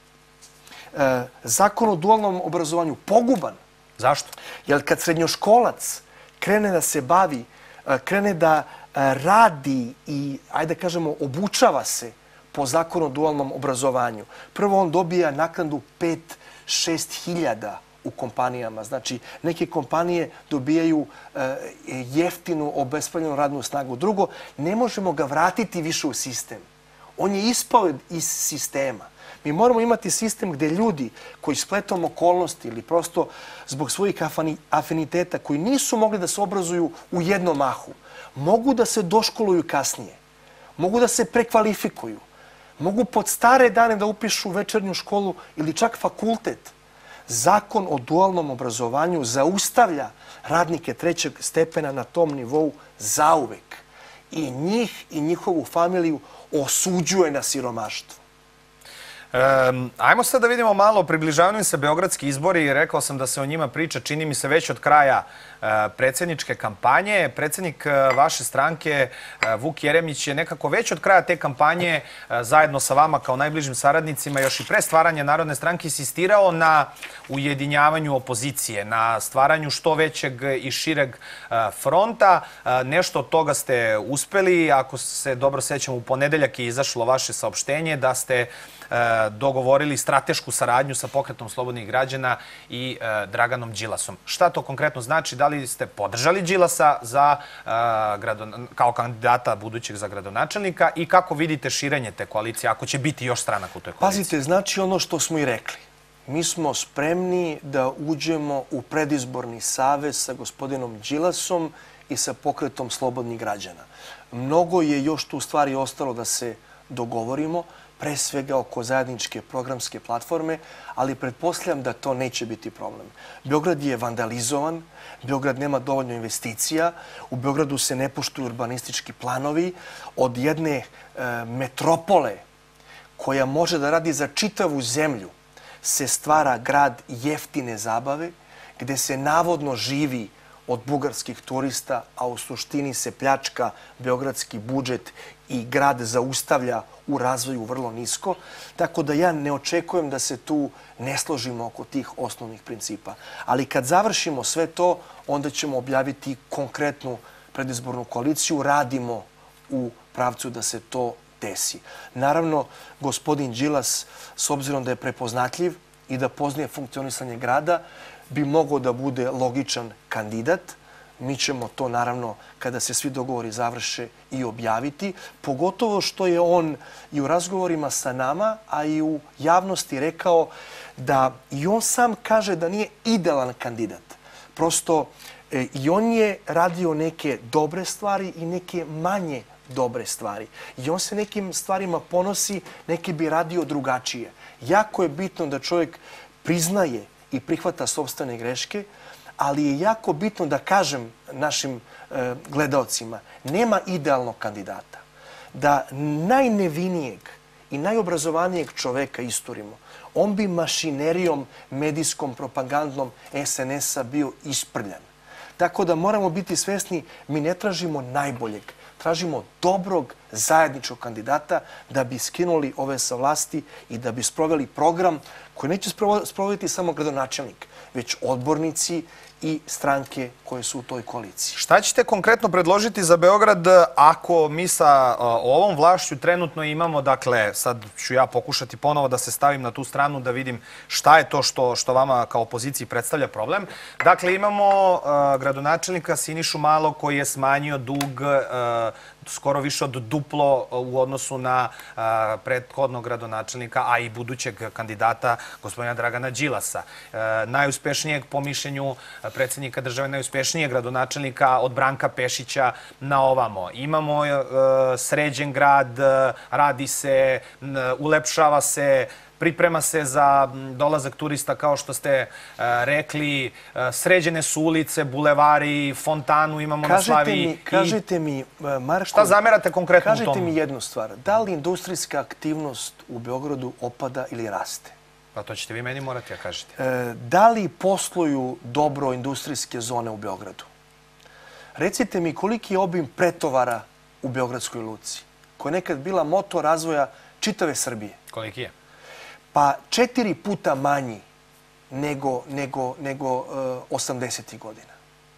Zakon o dualnom obrazovanju poguban. Zašto? Jer kad srednjoškolac krene da se bavi, krene da radi i, ajde kažemo, obučava se po zakonu o dualnom obrazovanju, prvo on dobija naknadu 5-6 hiljada u kompanijama. Znači, neke kompanije dobijaju jeftinu, obespravljenu radnu snagu. Drugo, ne možemo ga vratiti više u sistem. On je ispao iz sistema. Mi moramo imati sistem gde ljudi koji spletom okolnosti ili prosto zbog svojih afiniteta koji nisu mogli da se obrazuju u jednom mahu, mogu da se doškoluju kasnije, mogu da se prekvalifikuju, mogu pod stare dane da upišu večernju školu ili čak fakultet. Zakon o dualnom obrazovanju zaustavlja radnike trećeg stepena na tom nivou zauvek. I njih i njihovu familiju osuđuje na siromaštvo. Ajmo sad da vidimo malo, približavaju se beogradski izbori i rekao sam da se o njima priča, čini mi se, već od kraja predsjedničke kampanje. Predsjednik vaše stranke, Vuk Jeremić, je nekako već od kraja te kampanje, zajedno sa vama kao najbližim saradnicima, još i pre stvaranja Narodne stranke, insistirao na ujedinjavanju opozicije, na stvaranju što većeg i šireg fronta. Nešto od toga ste uspeli. Ako se dobro sećam, u ponedeljak je izašlo vaše saopštenje da ste dogovorili stratešku saradnju sa Pokretom slobodnih građana i Draganom Đilasom. Šta to konkretno znači? Da li ste podržali Đilasa kao kandidata budućeg za gradonačelnika i kako vidite širenje te koalicije, ako će biti još stranaka u toj koaliciji? Pazite, znači ono što smo i rekli. Mi smo spremni da uđemo u predizborni savez sa gospodinom Đilasom i sa Pokretom slobodnih građana. Mnogo je još tu stvari ostalo da se dogovorimo, pre svega oko zajedničke programske platforme, ali pretpostavljam da to neće biti problem. Beograd je vandalizovan, Beograd nema dovoljno investicija, u Beogradu se ne poštuju urbanistički planovi. Od jedne metropole koja može da radi za čitavu zemlju se stvara grad jeftine zabave, gde se navodno živi od bugarskih turista, a u suštini se pljačka beogradski budžet i grad zaustavlja u razvoju vrlo nisko. Tako da ja ne očekujem da se tu ne složimo oko tih osnovnih principa. Ali kad završimo sve to, onda ćemo objaviti konkretnu predizbornu koaliciju. Radimo u pravcu da se to desi. Naravno, gospodin Đilas, s obzirom da je prepoznatljiv i da poznaje funkcionisanje grada, bi mogao da bude logičan kandidat. Mi ćemo to, naravno, kada se svi dogovori završe, i objaviti. Pogotovo što je on i u razgovorima sa nama, a i u javnosti rekao da i on sam kaže da nije idealan kandidat. Prosto i on je radio neke dobre stvari i neke manje dobre stvari. I on se nekim stvarima ponosi, neke bi radio drugačije. Jako je bitno da čovjek priznaje i prihvata sopstvene greške, ali je jako bitno da kažem našim gledaocima, nema idealnog kandidata. Da najnevinijeg i najobrazovanijeg čoveka isturimo, on bi mašinerijom medijskom, propagandnom SNS-a bio isprljan. Tako da moramo biti svesni, mi ne tražimo najboljeg, tražimo dobrog zajedničkog kandidata da bi skinuli ove sa vlasti i da bi sproveli program koji neće sprovoditi samo gradonačelnik, već odbornici i stranke koje su u toj koaliciji. Šta ćete konkretno predložiti za Beograd ako mi sa ovom vlašću trenutno imamo, dakle, sad ću ja pokušati ponovo da se stavim na tu stranu da vidim šta je to što vama kao opoziciji predstavlja problem. Dakle, imamo gradonačelnika Sinišu Malog koji je smanjio dug skoro više od duplo u odnosu na prethodnog gradonačelnika, a i budućeg kandidata gospodina Dragana Đilasa. Najuspešnijeg, po mišljenju predsjednika države, najuspešnijeg gradonačelnika od Branka Pešića na ovamo. Imamo sređen grad, radi se, ulepšava se, priprema se za dolazak turista, kao što ste rekli. Sređene su ulice, bulevari, fontanu imamo na Slaviji. Kažite mi, Marko... Šta zamerate konkretno u tomu? Kažite mi jednu stvar. Da li industrijska aktivnost u Beogradu opada ili raste? Pa to ćete vi meni morati da kažete. Da li posluju dobro industrijske zone u Beogradu? Recite mi koliki je obim pretovara u Beogradskoj luci, koja je nekad bila motor razvoja čitave Srbije. Koliki je? Pa 4 puta manji nego 80. godina.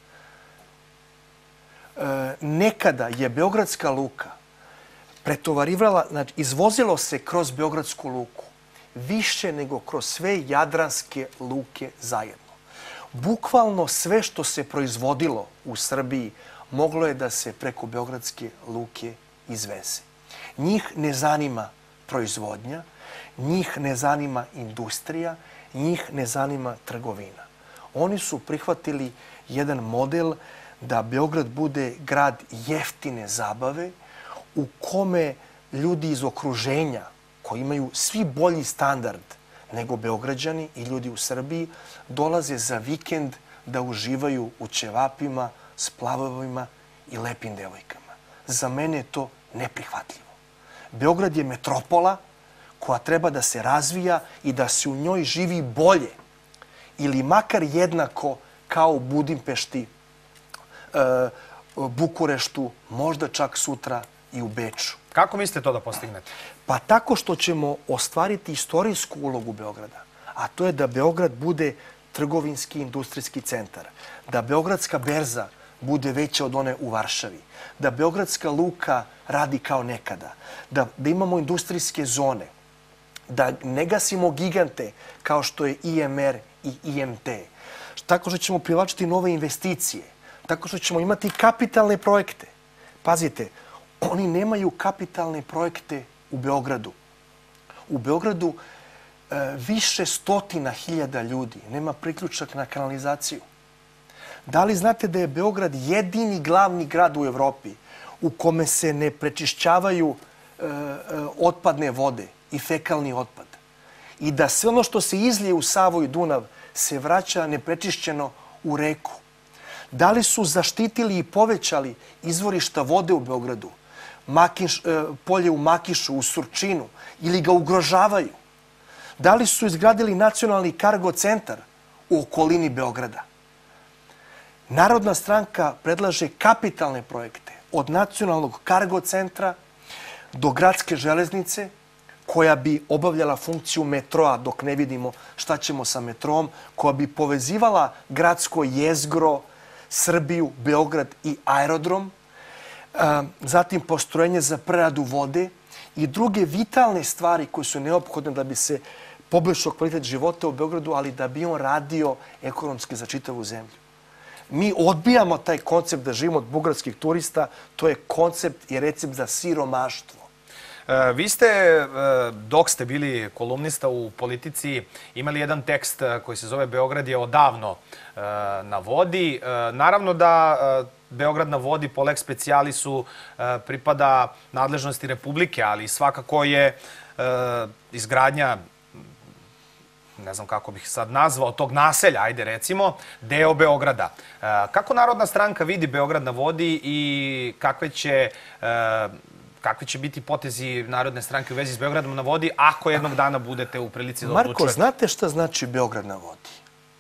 Nekada je Beogradska luka pretovarivala, znači izvozilo se kroz Beogradsku luku više nego kroz sve jadranske luke zajedno. Bukvalno sve što se proizvodilo u Srbiji moglo je da se preko Beogradske luke izveze. Njih ne zanima proizvodnja, njih ne zanima industrija, njih ne zanima trgovina. Oni su prihvatili jedan model da Beograd bude grad jeftine zabave u kome ljudi iz okruženja koji imaju svi bolji standard nego Beograđani i ljudi u Srbiji dolaze za vikend da uživaju u ćevapima, splavovima i lepim devojkama. Za mene je to neprihvatljivo. Beograd je metropola koja treba da se razvija i da se u njoj živi bolje ili makar jednako kao u Budimpešti, Bukureštu, možda čak sutra i u Beču. Kako mislite to da postignete? Pa tako što ćemo ostvariti istorijsku ulogu Beograda, a to je da Beograd bude trgovinski industrijski centar, da Beogradska berza bude veća od one u Varšavi, da Beogradska luka radi kao nekada, da imamo industrijske zone, da ne gasimo gigante kao što je IMR i IMT, tako što ćemo privlačiti nove investicije, tako što ćemo imati kapitalne projekte. Pazite, oni nemaju kapitalne projekte u Beogradu. U Beogradu više stotina hiljada ljudi nema priključak na kanalizaciju. Da li znate da je Beograd jedini glavni grad u Evropi u kome se ne prečišćavaju otpadne vode i fekalni otpad. I da sve ono što se izlije u Savu i Dunav se vraća neprečišćeno u reku. Da li su zaštitili i povećali izvorišta vode u Beogradu, polje u Makišu, u Surčinu, ili ga ugrožavaju? Da li su izgradili nacionalni kargo centar u okolini Beograda? Narodna stranka predlaže kapitalne projekte od nacionalnog kargo centra do gradske železnice, koja bi obavljala funkciju metroa dok ne vidimo šta ćemo sa metrom, koja bi povezivala gradsko jezgro, Srbiju, Beograd i aerodrom, zatim postrojenje za preradu vode i druge vitalne stvari koje su neophodne da bi se poboljšao kvalitet života u Beogradu, ali da bi on radio ekonomski za čitavu zemlju. Mi odbijamo taj koncept da živimo od bugarskih turista. To je koncept i recept za siromaštvo. Vi ste, dok ste bili kolumnista u Politici, imali jedan tekst koji se zove Beograd je odavno na vodi. Naravno da Beograd na vodi po lex specialisu pripada nadležnosti Republike, ali svakako je izgradnja, ne znam kako bih sad nazvao, tog naselja, ajde recimo, deo Beograda. Kako Narodna stranka vidi Beograd na vodi i kakvi će biti potezi Narodne stranke u vezi s Beogradom na vodi ako jednog dana budete u prilici da odlučujete? Marko, znate šta znači Beograd na vodi?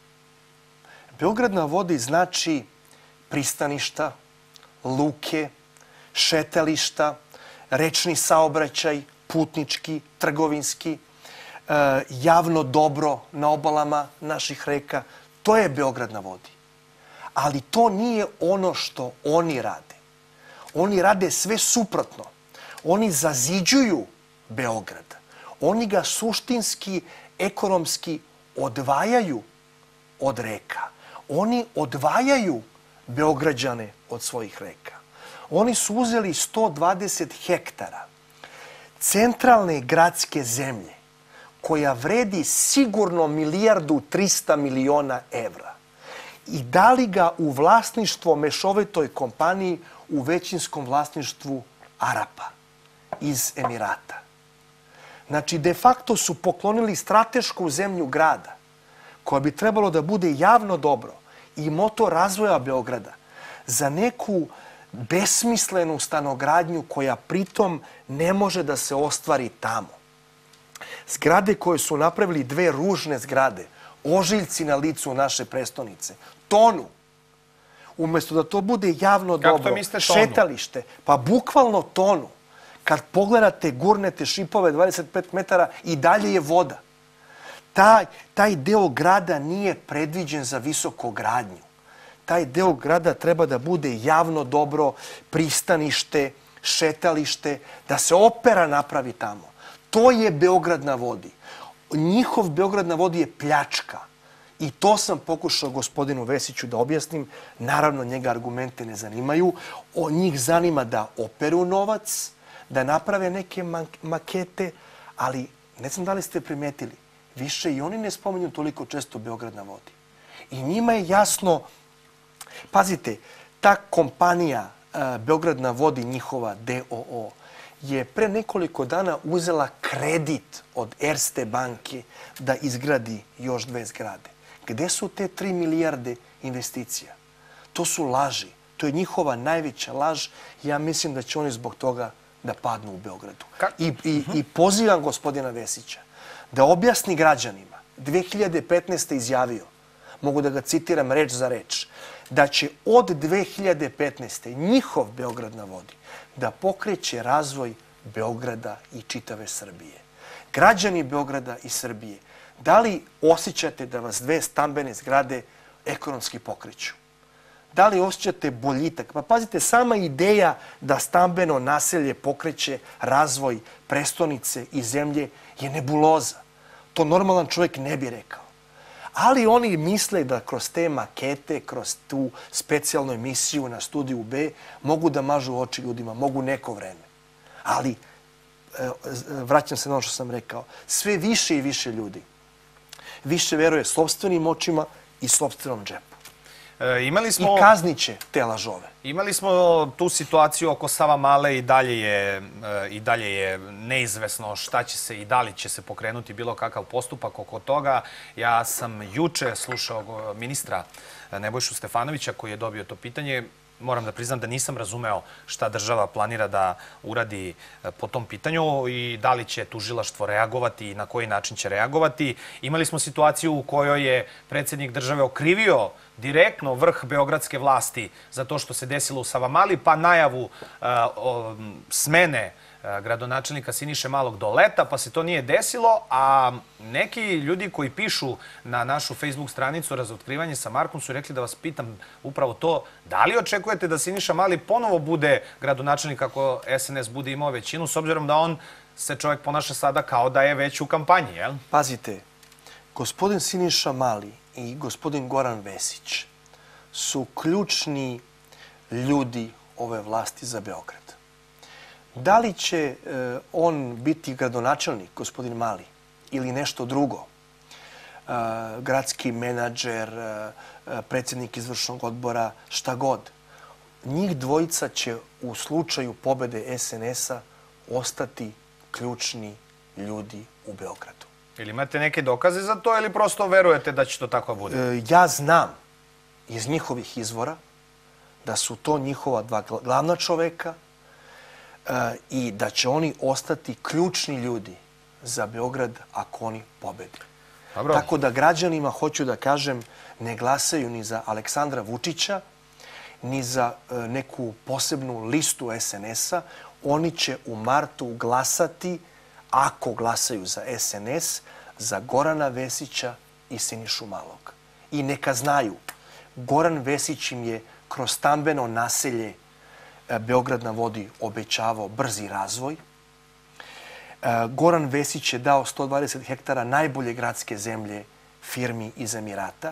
Beograd na vodi znači pristaništa, luke, šetališta, rečni saobraćaj, putnički, trgovinski, javno dobro na obalama naših reka. To je Beograd na vodi. Ali to nije ono što oni rade. Oni rade sve suprotno. Oni zaziđuju Beograd. Oni ga suštinski, ekonomski odvajaju od reka. Oni odvajaju Beograđane od svojih reka. Oni su uzeli 120 hektara centralne gradske zemlje koja vredi sigurno 1.300.000.000 evra i dali ga u vlasništvo mešovitoj kompaniji u većinskom vlasništvu Arapa iz Emirata. Znači, de facto su poklonili stratešku zemlju grada koja bi trebalo da bude javno dobro i motor razvoja Beograda za neku besmislenu stanogradnju koja pritom ne može da se ostvari tamo. Zgrade koje su napravili, dve ružne zgrade, ožiljci na licu naše prestonice, tonu. Umjesto da to bude javno dobro, šetalište, pa bukvalno tonu. Kad pogledate, gurnete šipove 25 metara i dalje je voda. Taj deo grada nije predviđen za visokogradnju. Taj deo grada treba da bude javno dobro, pristanište, šetalište, da se opera napravi tamo. To je Beograd na vodi. Njihov Beograd na vodi je pljačka. I to sam pokušao gospodinu Vesiću da objasnim. Naravno, njega argumente ne zanimaju. Njih zanima da operu novac, da naprave neke makete, ali ne znam da li ste primetili, više i oni ne spominju toliko često Beograd na vodi. I njima je jasno, pazite, ta kompanija Beograd na vodi, njihova DOO, je pre nekoliko dana uzela kredit od Erste banke da izgradi još 2 zgrade. Gde su te 3 milijarde investicija? To su laži. To je njihova najveća laž. Ja mislim da će oni zbog toga da padnu u Beogradu. I pozivam gospodina Vesića da objasni građanima. 2015. izjavio, mogu da ga citiram reč za reč, da će od 2015. njihov Beograd na vodi da pokreće razvoj Beograda i čitave Srbije. Građani Beograda i Srbije, da li osjećate da vas 2 stambene zgrade ekonomski pokreću? Da li osjećate boljitak? Pa pazite, sama ideja da stambeno naselje pokreće razvoj prestonice i zemlje je nebuloza. To normalan čovjek ne bi rekao. Ali oni misle da kroz te makete, kroz tu specijalnu emisiju na Studiju B mogu da mažu oči ljudima, mogu neko vreme. Ali, vraćam se na ono što sam rekao, sve više i više ljudi više veruje sopstvenim očima i sopstvenom džepu. I kaznit će te lažove. Imali smo tu situaciju oko Savamale i dalje je neizvesno šta će se i da li će se pokrenuti bilo kakav postupak oko toga. Ja sam juče slušao ministra Nebojšu Stefanovića koji je dobio to pitanje. Moram da priznam da nisam razumeo šta država planira da uradi po tom pitanju i da li će tužilaštvo reagovati i na koji način će reagovati. Imali smo situaciju u kojoj je predsjednik države okrivio direktno vrh beogradske vlasti za to što se desilo u Savamali, pa najavu smene gradonačelnika Siniše Malog do leta, pa se to nije desilo, a neki ljudi koji pišu na našu Facebook stranicu Razotkrivanje sa Markom su rekli da vas pitam upravo to, da li očekujete da Siniša Mali ponovo bude gradonačelnik ako SNS bude imao većinu, s obzirom da on se čovjek ponaša sada kao da je već u kampanji, jel? Pazite, gospodin Siniša Mali i gospodin Goran Vesić su ključni ljudi ove vlasti za Beograd. Da li će on biti gradonačelnik, gospodin Mali, ili nešto drugo, gradski menadžer, predsjednik izvršnog odbora, šta god, njih dvojica će u slučaju pobede SNS-a ostati ključni ljudi u Beogradu. Ili imate neke dokaze za to ili prosto verujete da će to tako bude? Ja znam iz njihovih izvora da su to njihova dva glavna čoveka i da će oni ostati ključni ljudi za Beograd ako oni pobede. Dobro. Tako da građanima, hoću da kažem, ne glasaju ni za Aleksandra Vučića, ni za neku posebnu listu SNS-a. Oni će u martu glasati, ako glasaju za SNS, za Gorana Vesića i Sinišu Malog. I neka znaju, Goran Vesić im je kroz stambeno naselje Beograd na vodi obećavao brzi razvoj. Goran Vesić je dao 120 hektara najbolje gradske zemlje firmi iz Emirata.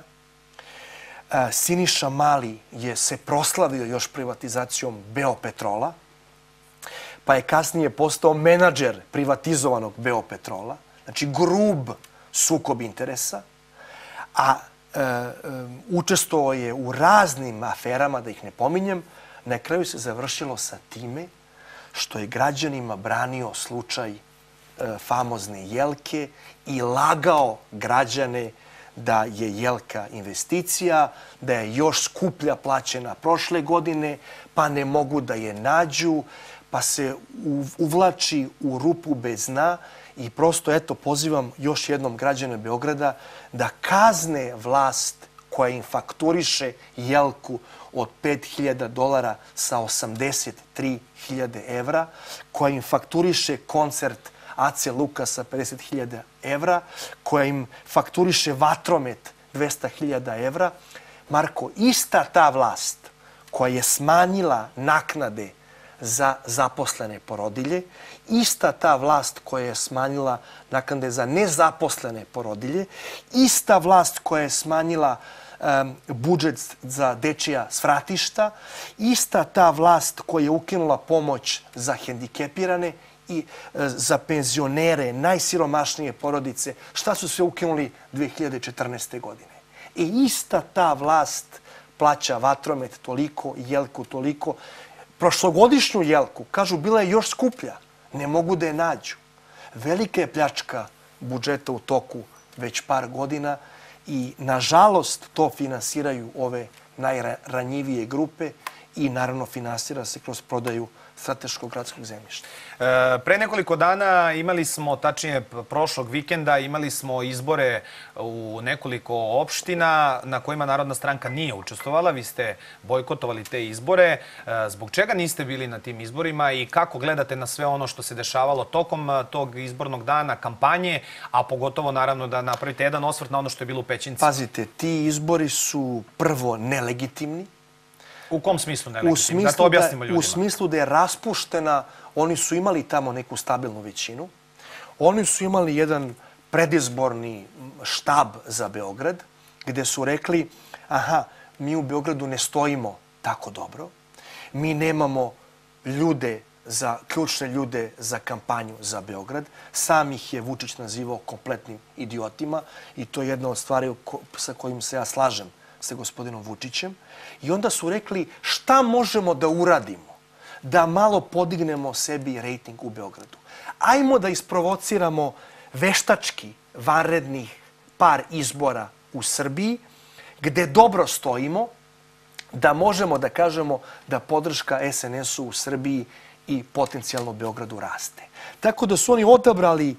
Siniša Mali je se proslavio još privatizacijom Beopetrola, pa je kasnije postao menadžer privatizovanog Beopetrola. Znači, grub sukob interesa. A učestvovao je u raznim aferama, da ih ne pominjem. Na kraju se završilo sa time što je građanima branio slučaj famozne Jelke i lagao građane da je Jelka investicija, da je još skuplja plaćena prošle godine, pa ne mogu da je nađu, pa se uvlači u rupu bez dna i prosto, eto, pozivam još jednom građane Beograda da kazne vlast koja im fakturiše Jelku od $5.000 sa 83.000 evra, koja im fakturiše koncert Ace Luka sa 50.000 evra, koja im fakturiše vatromet 200.000 evra. Marko, ista ta vlast koja je smanjila naknade za zaposlene porodilje, ista ta vlast koja je smanjila naknade za nezaposlene porodilje, ista vlast koja je smanjila budžet za dečija svratišta, ista ta vlast koja je ukinula pomoć za hendikepirane i za penzionere, najsiromašnije porodice. Šta su sve ukinuli 2014. godine? Ista ta vlast plaća vatromet toliko, Jelku toliko. Prošlogodišnju Jelku, kažu, bila je još skuplja. Ne mogu da je nađu. Velika je pljačka budžeta u toku već par godina i, nažalost, to finansiraju ove najranjivije grupe i, naravno, finansira se kroz prodaju strateškog gradskog zemljišta. Pre nekoliko dana imali smo, tačnije prošlog vikenda, imali smo izbore u nekoliko opština na kojima Narodna stranka nije učestvovala. Vi ste bojkotovali te izbore. Zbog čega niste bili na tim izborima i kako gledate na sve ono što se dešavalo tokom tog izbornog dana, kampanje, a pogotovo, naravno, da napravite jedan osvrt na ono što je bilo u Pećinci? Pazite, ti izbori su prvo nelegitimni. U kom smislu nelegitimni? Da to objasnimo ljudima. U smislu da je raspuštena, oni su imali tamo neku stabilnu većinu. Oni su imali jedan predizborni štab za Beograd, gde su rekli, aha, mi u Beogradu ne stojimo tako dobro, mi nemamo ključne ljude za kampanju za Beograd. Sam ih je Vučić nazivao kompletnim idiotima i to je jedna od stvari sa kojim se ja slažem sa gospodinom Vučićem i onda su rekli šta možemo da uradimo da malo podignemo sebi rejting u Beogradu. Ajmo da isprovociramo veštački vanrednih par izbora u Srbiji gde dobro stojimo, da možemo da kažemo da podrška SNS-u u Srbiji i potencijalno Beogradu raste. Tako da su oni odabrali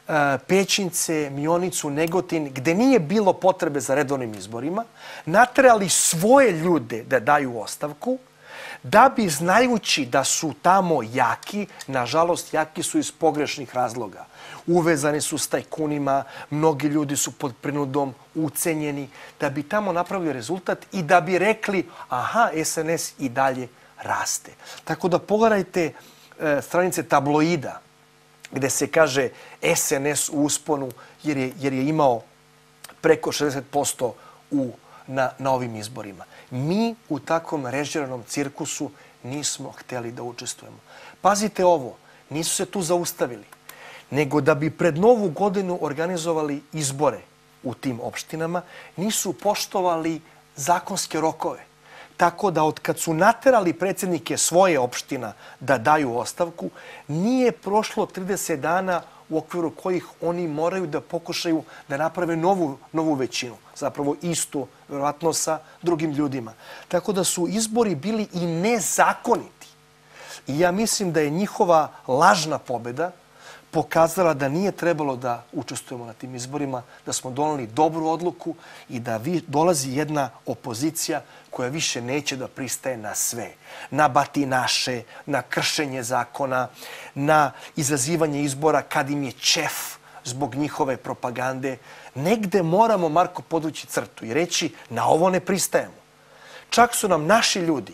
Pećince, Mionicu, Negotin, gde nije bilo potrebe za redovnim izborima, naterali svoje ljude da daju ostavku, da bi, znajući da su tamo jaki, nažalost jaki su iz pogrešnih razloga. Uvezani su s tajkunima, mnogi ljudi su pod prinudom ucenjeni, da bi tamo napravili rezultat i da bi rekli aha, SNS i dalje raste. Tako da pogledajte stranice tabloida gde se kaže SNS u usponu jer je imao preko 60% na ovim izborima. Mi u takvom režiranom cirkusu nismo hteli da učestvujemo. Pazite ovo, nisu se tu zaustavili, nego da bi pred Novu godinu organizovali izbore u tim opštinama, nisu poštovali zakonske rokove. Tako da od kad su naterali predsjednike svoje opština da daju ostavku, nije prošlo 30 dana u okviru kojih oni moraju da pokušaju da naprave novu većinu. Zapravo isto, verovatno sa drugim ljudima. Tako da su izbori bili i nezakoniti. I ja mislim da je njihova lažna pobjeda pokazala da nije trebalo da učestvujemo na tim izborima, da smo doneli dobru odluku i da dolazi jedna opozicija koja više neće da pristaje na sve. Na batinaše, na kršenje zakona, na izazivanje izbora kad im je ćef zbog njihove propagande. Negde moramo, Marko, podvući crtu i reći na ovo ne pristajemo. Čak su nam naši ljudi,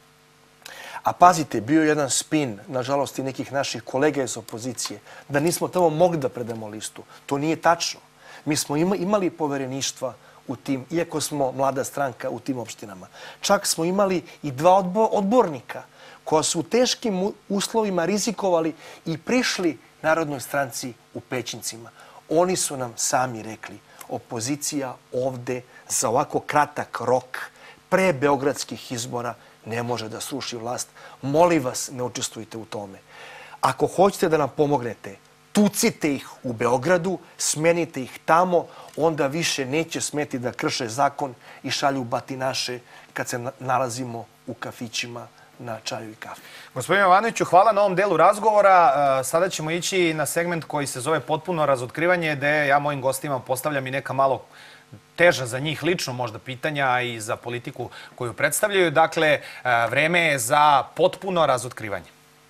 a pazite, bio je jedan spin, nažalost i nekih naših kolega iz opozicije, da nismo tamo mogli da predamo listu. To nije tačno. Mi smo imali povereništva u tim, iako smo mlada stranka u tim opštinama. Čak smo imali i 2 odbornika koja su u teškim uslovima rizikovali i prišli Narodnoj stranci u Pećincima. Oni su nam sami rekli, opozicija ovde za ovako kratak rok pre beogradskih izbora ne može da sruši vlast. Molim vas, ne učestvujte u tome. Ako hoćete da nam pomognete, tucite ih u Beogradu, smenite ih tamo, onda više neće smeti da krše zakon i šalju batinaše kad se nalazimo u kafićima na čaju i kafu. Gospodine Jovanoviću, hvala na ovom delu razgovora. Sada ćemo ići na segment koji se zove potpuno razotkrivanje, gde ja mojim gostima postavljam i neka malo teža za njih lično možda pitanja i za politiku koju predstavljaju. Dakle, vreme je za potpuno razotkrivanje.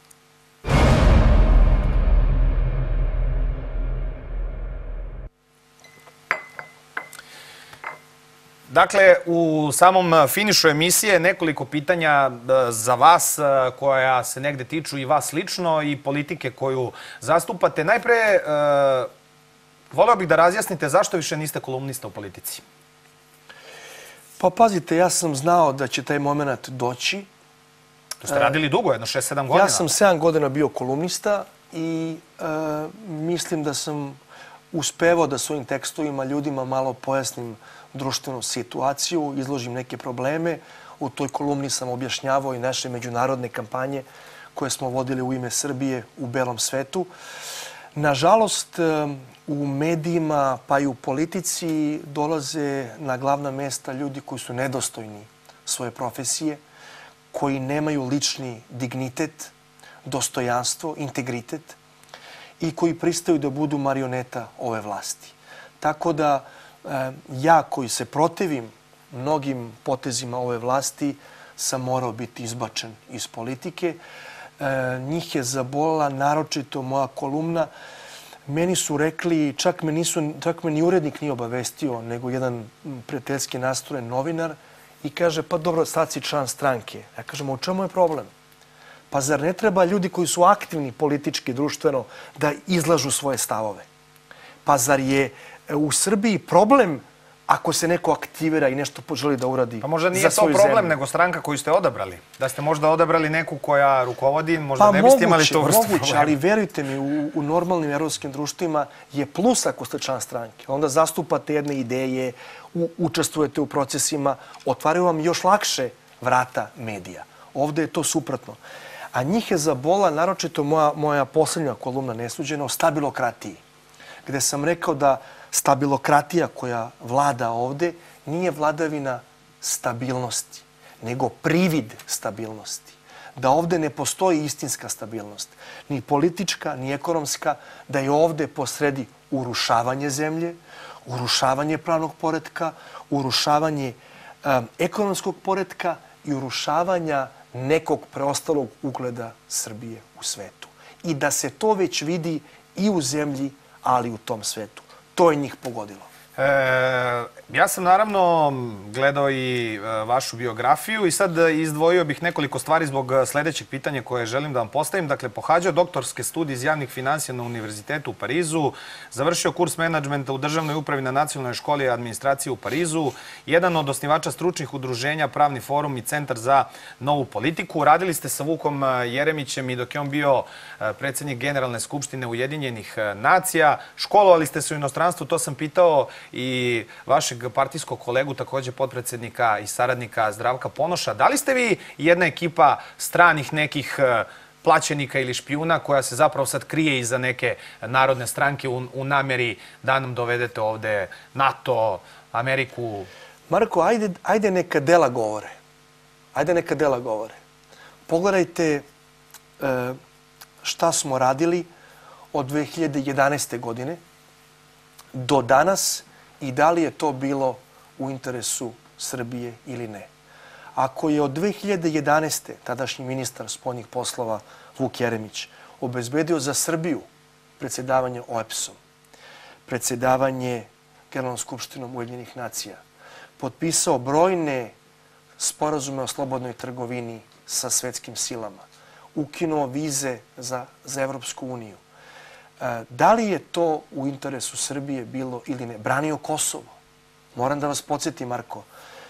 Dakle, u samom finišu emisije nekoliko pitanja za vas koja se negde tiču i vas lično i politike koju zastupate. Najpre, voleo bih da razjasnite zašto više niste kolumnista u politici. Pa pazite, ja sam znao da će taj moment doći. To ste radili dugo, jedno 6-7 godina. Ja sam 7 godina bio kolumnista i mislim da sam uspevao da svojim tekstovima ljudima malo pojasnim društvenu situaciju, izložim neke probleme. U toj kolumni sam objašnjavao i naše međunarodne kampanje koje smo vodili u ime Srbije u belom svetu. Nažalost, u medijima pa i u politici dolaze na glavna mesta ljudi koji su nedostojni svoje profesije, koji nemaju lični dignitet, dostojanstvo, integritet i koji pristaju da budu marioneta ove vlasti. Tako da ja koji se protivim mnogim potezima ove vlasti sam morao biti izbačen iz politike. Njih je zabolila naročito moja kolumna. Meni su rekli, čak me ni urednik nije obavestio, nego jedan prijateljski nastrojen novinar i kaže, pa dobro, sad si član stranke. Ja kažem, u čemu je problem? Pa zar ne treba ljudi koji su aktivni politički, društveno, da izlažu svoje stavove? Pa zar je u Srbiji problem ako se neko aktivira i nešto poželi da uradi Pa možda za nije to svoju problem, zemlju. nego stranka koju ste odabrali. Da ste možda odabrali neku koja rukovodi, možda ne biste imali to vrstu problema. Moguće, ali verujte mi, u normalnim evropskim društvima je plus ako ste član stranke. Onda zastupate jedne ideje, učestvujete u procesima, otvaraju vam još lakše vrata medija. Ovde je to suprotno. A njih je zabola, naročito moja poslednja kolumna Nesuđena o stabilokratiji, gde sam rekao da stabilokratija koja vlada ovde nije vladavina stabilnosti, nego privid stabilnosti. Da ovde ne postoji istinska stabilnost, ni politička, ni ekonomska, da je ovde posredi urušavanje zemlje, urušavanje pravnog poretka, urušavanje ekonomskog poretka i urušavanja nekog preostalog ugleda Srbije u svetu. I da se to već vidi i u zemlji, ali i u tom svetu. To je njih pogodilo. Ja sam naravno gledao i vašu biografiju i sad izdvojio bih nekoliko stvari zbog sledećeg pitanja koje želim da vam postavim. Dakle, pohađao doktorske studije iz javnih finansija na Univerzitetu u Parizu, završio kurs menadžmenta u državnoj upravi na Nacionalnoj školi administracije u Parizu, jedan od osnivača stručnih udruženja Pravni forum i Centar za novu politiku. Radili ste sa Vukom Jeremićem i dok je on bio predsjednik Generalne skupštine Ujedinjenih nacija. Školovali ste se u inostranstvu, to sam pitao i vašeg partijskog kolegu, također potpredsjednika i saradnika Zdravka Ponoša. Da li ste vi jedna ekipa stranih nekih plaćenika ili špijuna koja se zapravo sad krije iza neke narodne stranke u namjeri da nam dovedete ovde NATO, Ameriku? Marko, ajde neka dela govore. Ajde neka dela govore. Pogledajte šta smo radili od 2011. godine do danas i da li je to bilo u interesu Srbije ili ne. Ako je od 2011. tadašnji ministar spoljnih poslova Vuk Jeremić obezbedio za Srbiju predsjedavanje OEBS-om, predsjedavanje Generalnom skupštinom Ujedinjenih nacija, potpisao brojne sporazume o slobodnoj trgovini sa svetskim silama, ukinuo vize za Evropsku uniju, da li je to u interesu Srbije bilo ili ne? Branio Kosovo. Moram da vas podsjetim, Marko,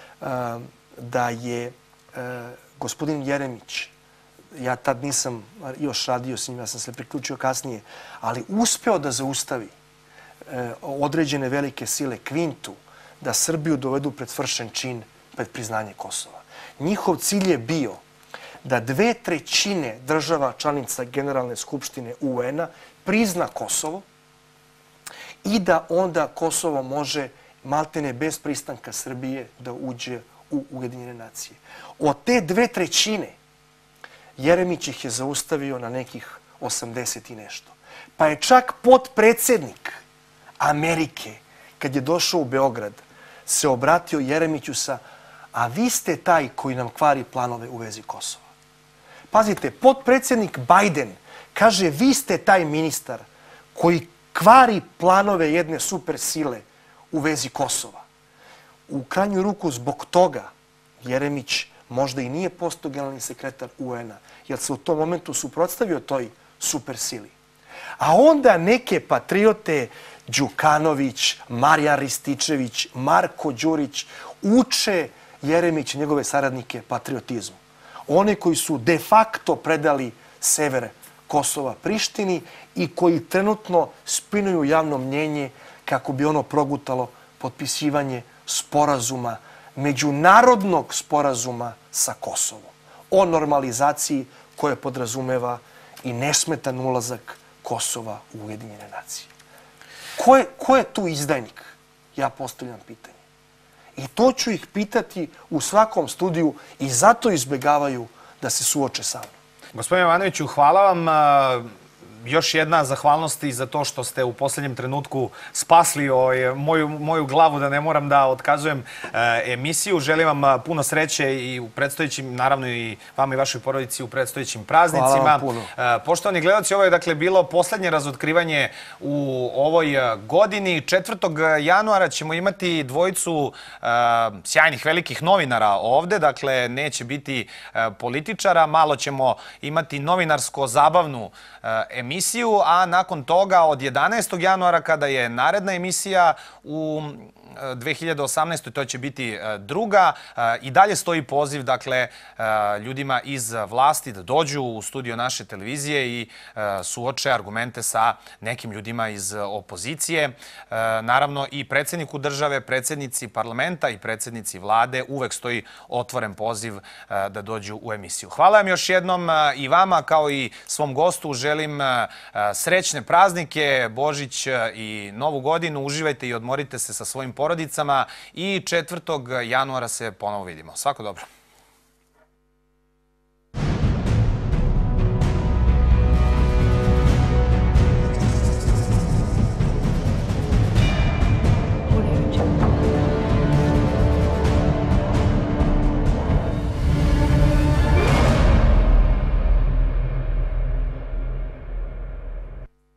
da je gospodin Jeremić, ja tad nisam još radio s njim, ja sam se priključio kasnije, ali uspeo da zaustavi određene velike sile Kvintu da Srbiju dovedu pred svršen čin, pred priznanje Kosova. Njihov cilj je bio da 2/3 država članica Generalne skupštine UN-a prizna Kosovo i da onda Kosovo može maltene bez pristanka Srbije da uđe u Ujedinjene nacije. Od te 2/3 Jeremić ih je zaustavio na nekih 80 i nešto. Pa je čak potpredsjednik Amerike, kad je došao u Beograd, se obratio Jeremiću sa a vi ste taj koji nam kvari planove u vezi Kosova. Pazite, potpredsjednik Biden kaže vi ste taj ministar koji kvari planove jedne super sile u vezi Kosova. U krajnju ruku zbog toga Jeremić možda i nije postao generalni sekretar UN-a, jer se u tom momentu suprotstavio toj super sili. A onda neke patriote, Đukanović, Marijan Rističević, Marko Đurić, uče Jeremić i njegove saradnike patriotizmu. One koji su de facto predali sever Kosova Prištini i koji trenutno spinuju javno mnjenje kako bi ono progutalo potpisivanje sporazuma, međunarodnog sporazuma sa Kosovom o normalizaciji koje podrazumeva i nesmetan ulazak Kosova u Ujedinjene nacije. Ko je tu izdajnik? Ja postavljam pitanje. I to ću ih pitati u svakom studiju i zato izbjegavaju da se suoče sa mnom. Gospodine Jovanoviću, hvala vam. Još jedna zahvalnost i za to što ste u posljednjem trenutku spasli moju glavu da ne moram da otkazujem emisiju. Želim vam puno sreće i u predstojećim, naravno i vama i vašoj porodici u predstojećim praznicima. Hvala vam puno. Poštovani gledalci, ovo je dakle bilo posljednje razotkrivanje u ovoj godini. 4. januara ćemo imati dvojicu sjajnih velikih novinara ovde. Dakle, neće biti političara. Malo ćemo imati novinarsko-zabavnu emisiju emisiju, a nakon toga od 11. januara, kada je naredna emisija u 2018. to će biti druga. I dalje stoji poziv, dakle, ljudima iz vlasti da dođu u studio naše televizije i suoče argumente sa nekim ljudima iz opozicije. Naravno, i predsjedniku države, predsjednici parlamenta i predsjednici vlade uvek stoji otvoren poziv da dođu u emisiju. Hvala vam još jednom i vama, kao i svom gostu. Želim srećne praznike, Božić i Novu godinu. Uživajte i odmorite se sa svojim porodicama i 4. januara se ponovo vidimo. Svako dobro.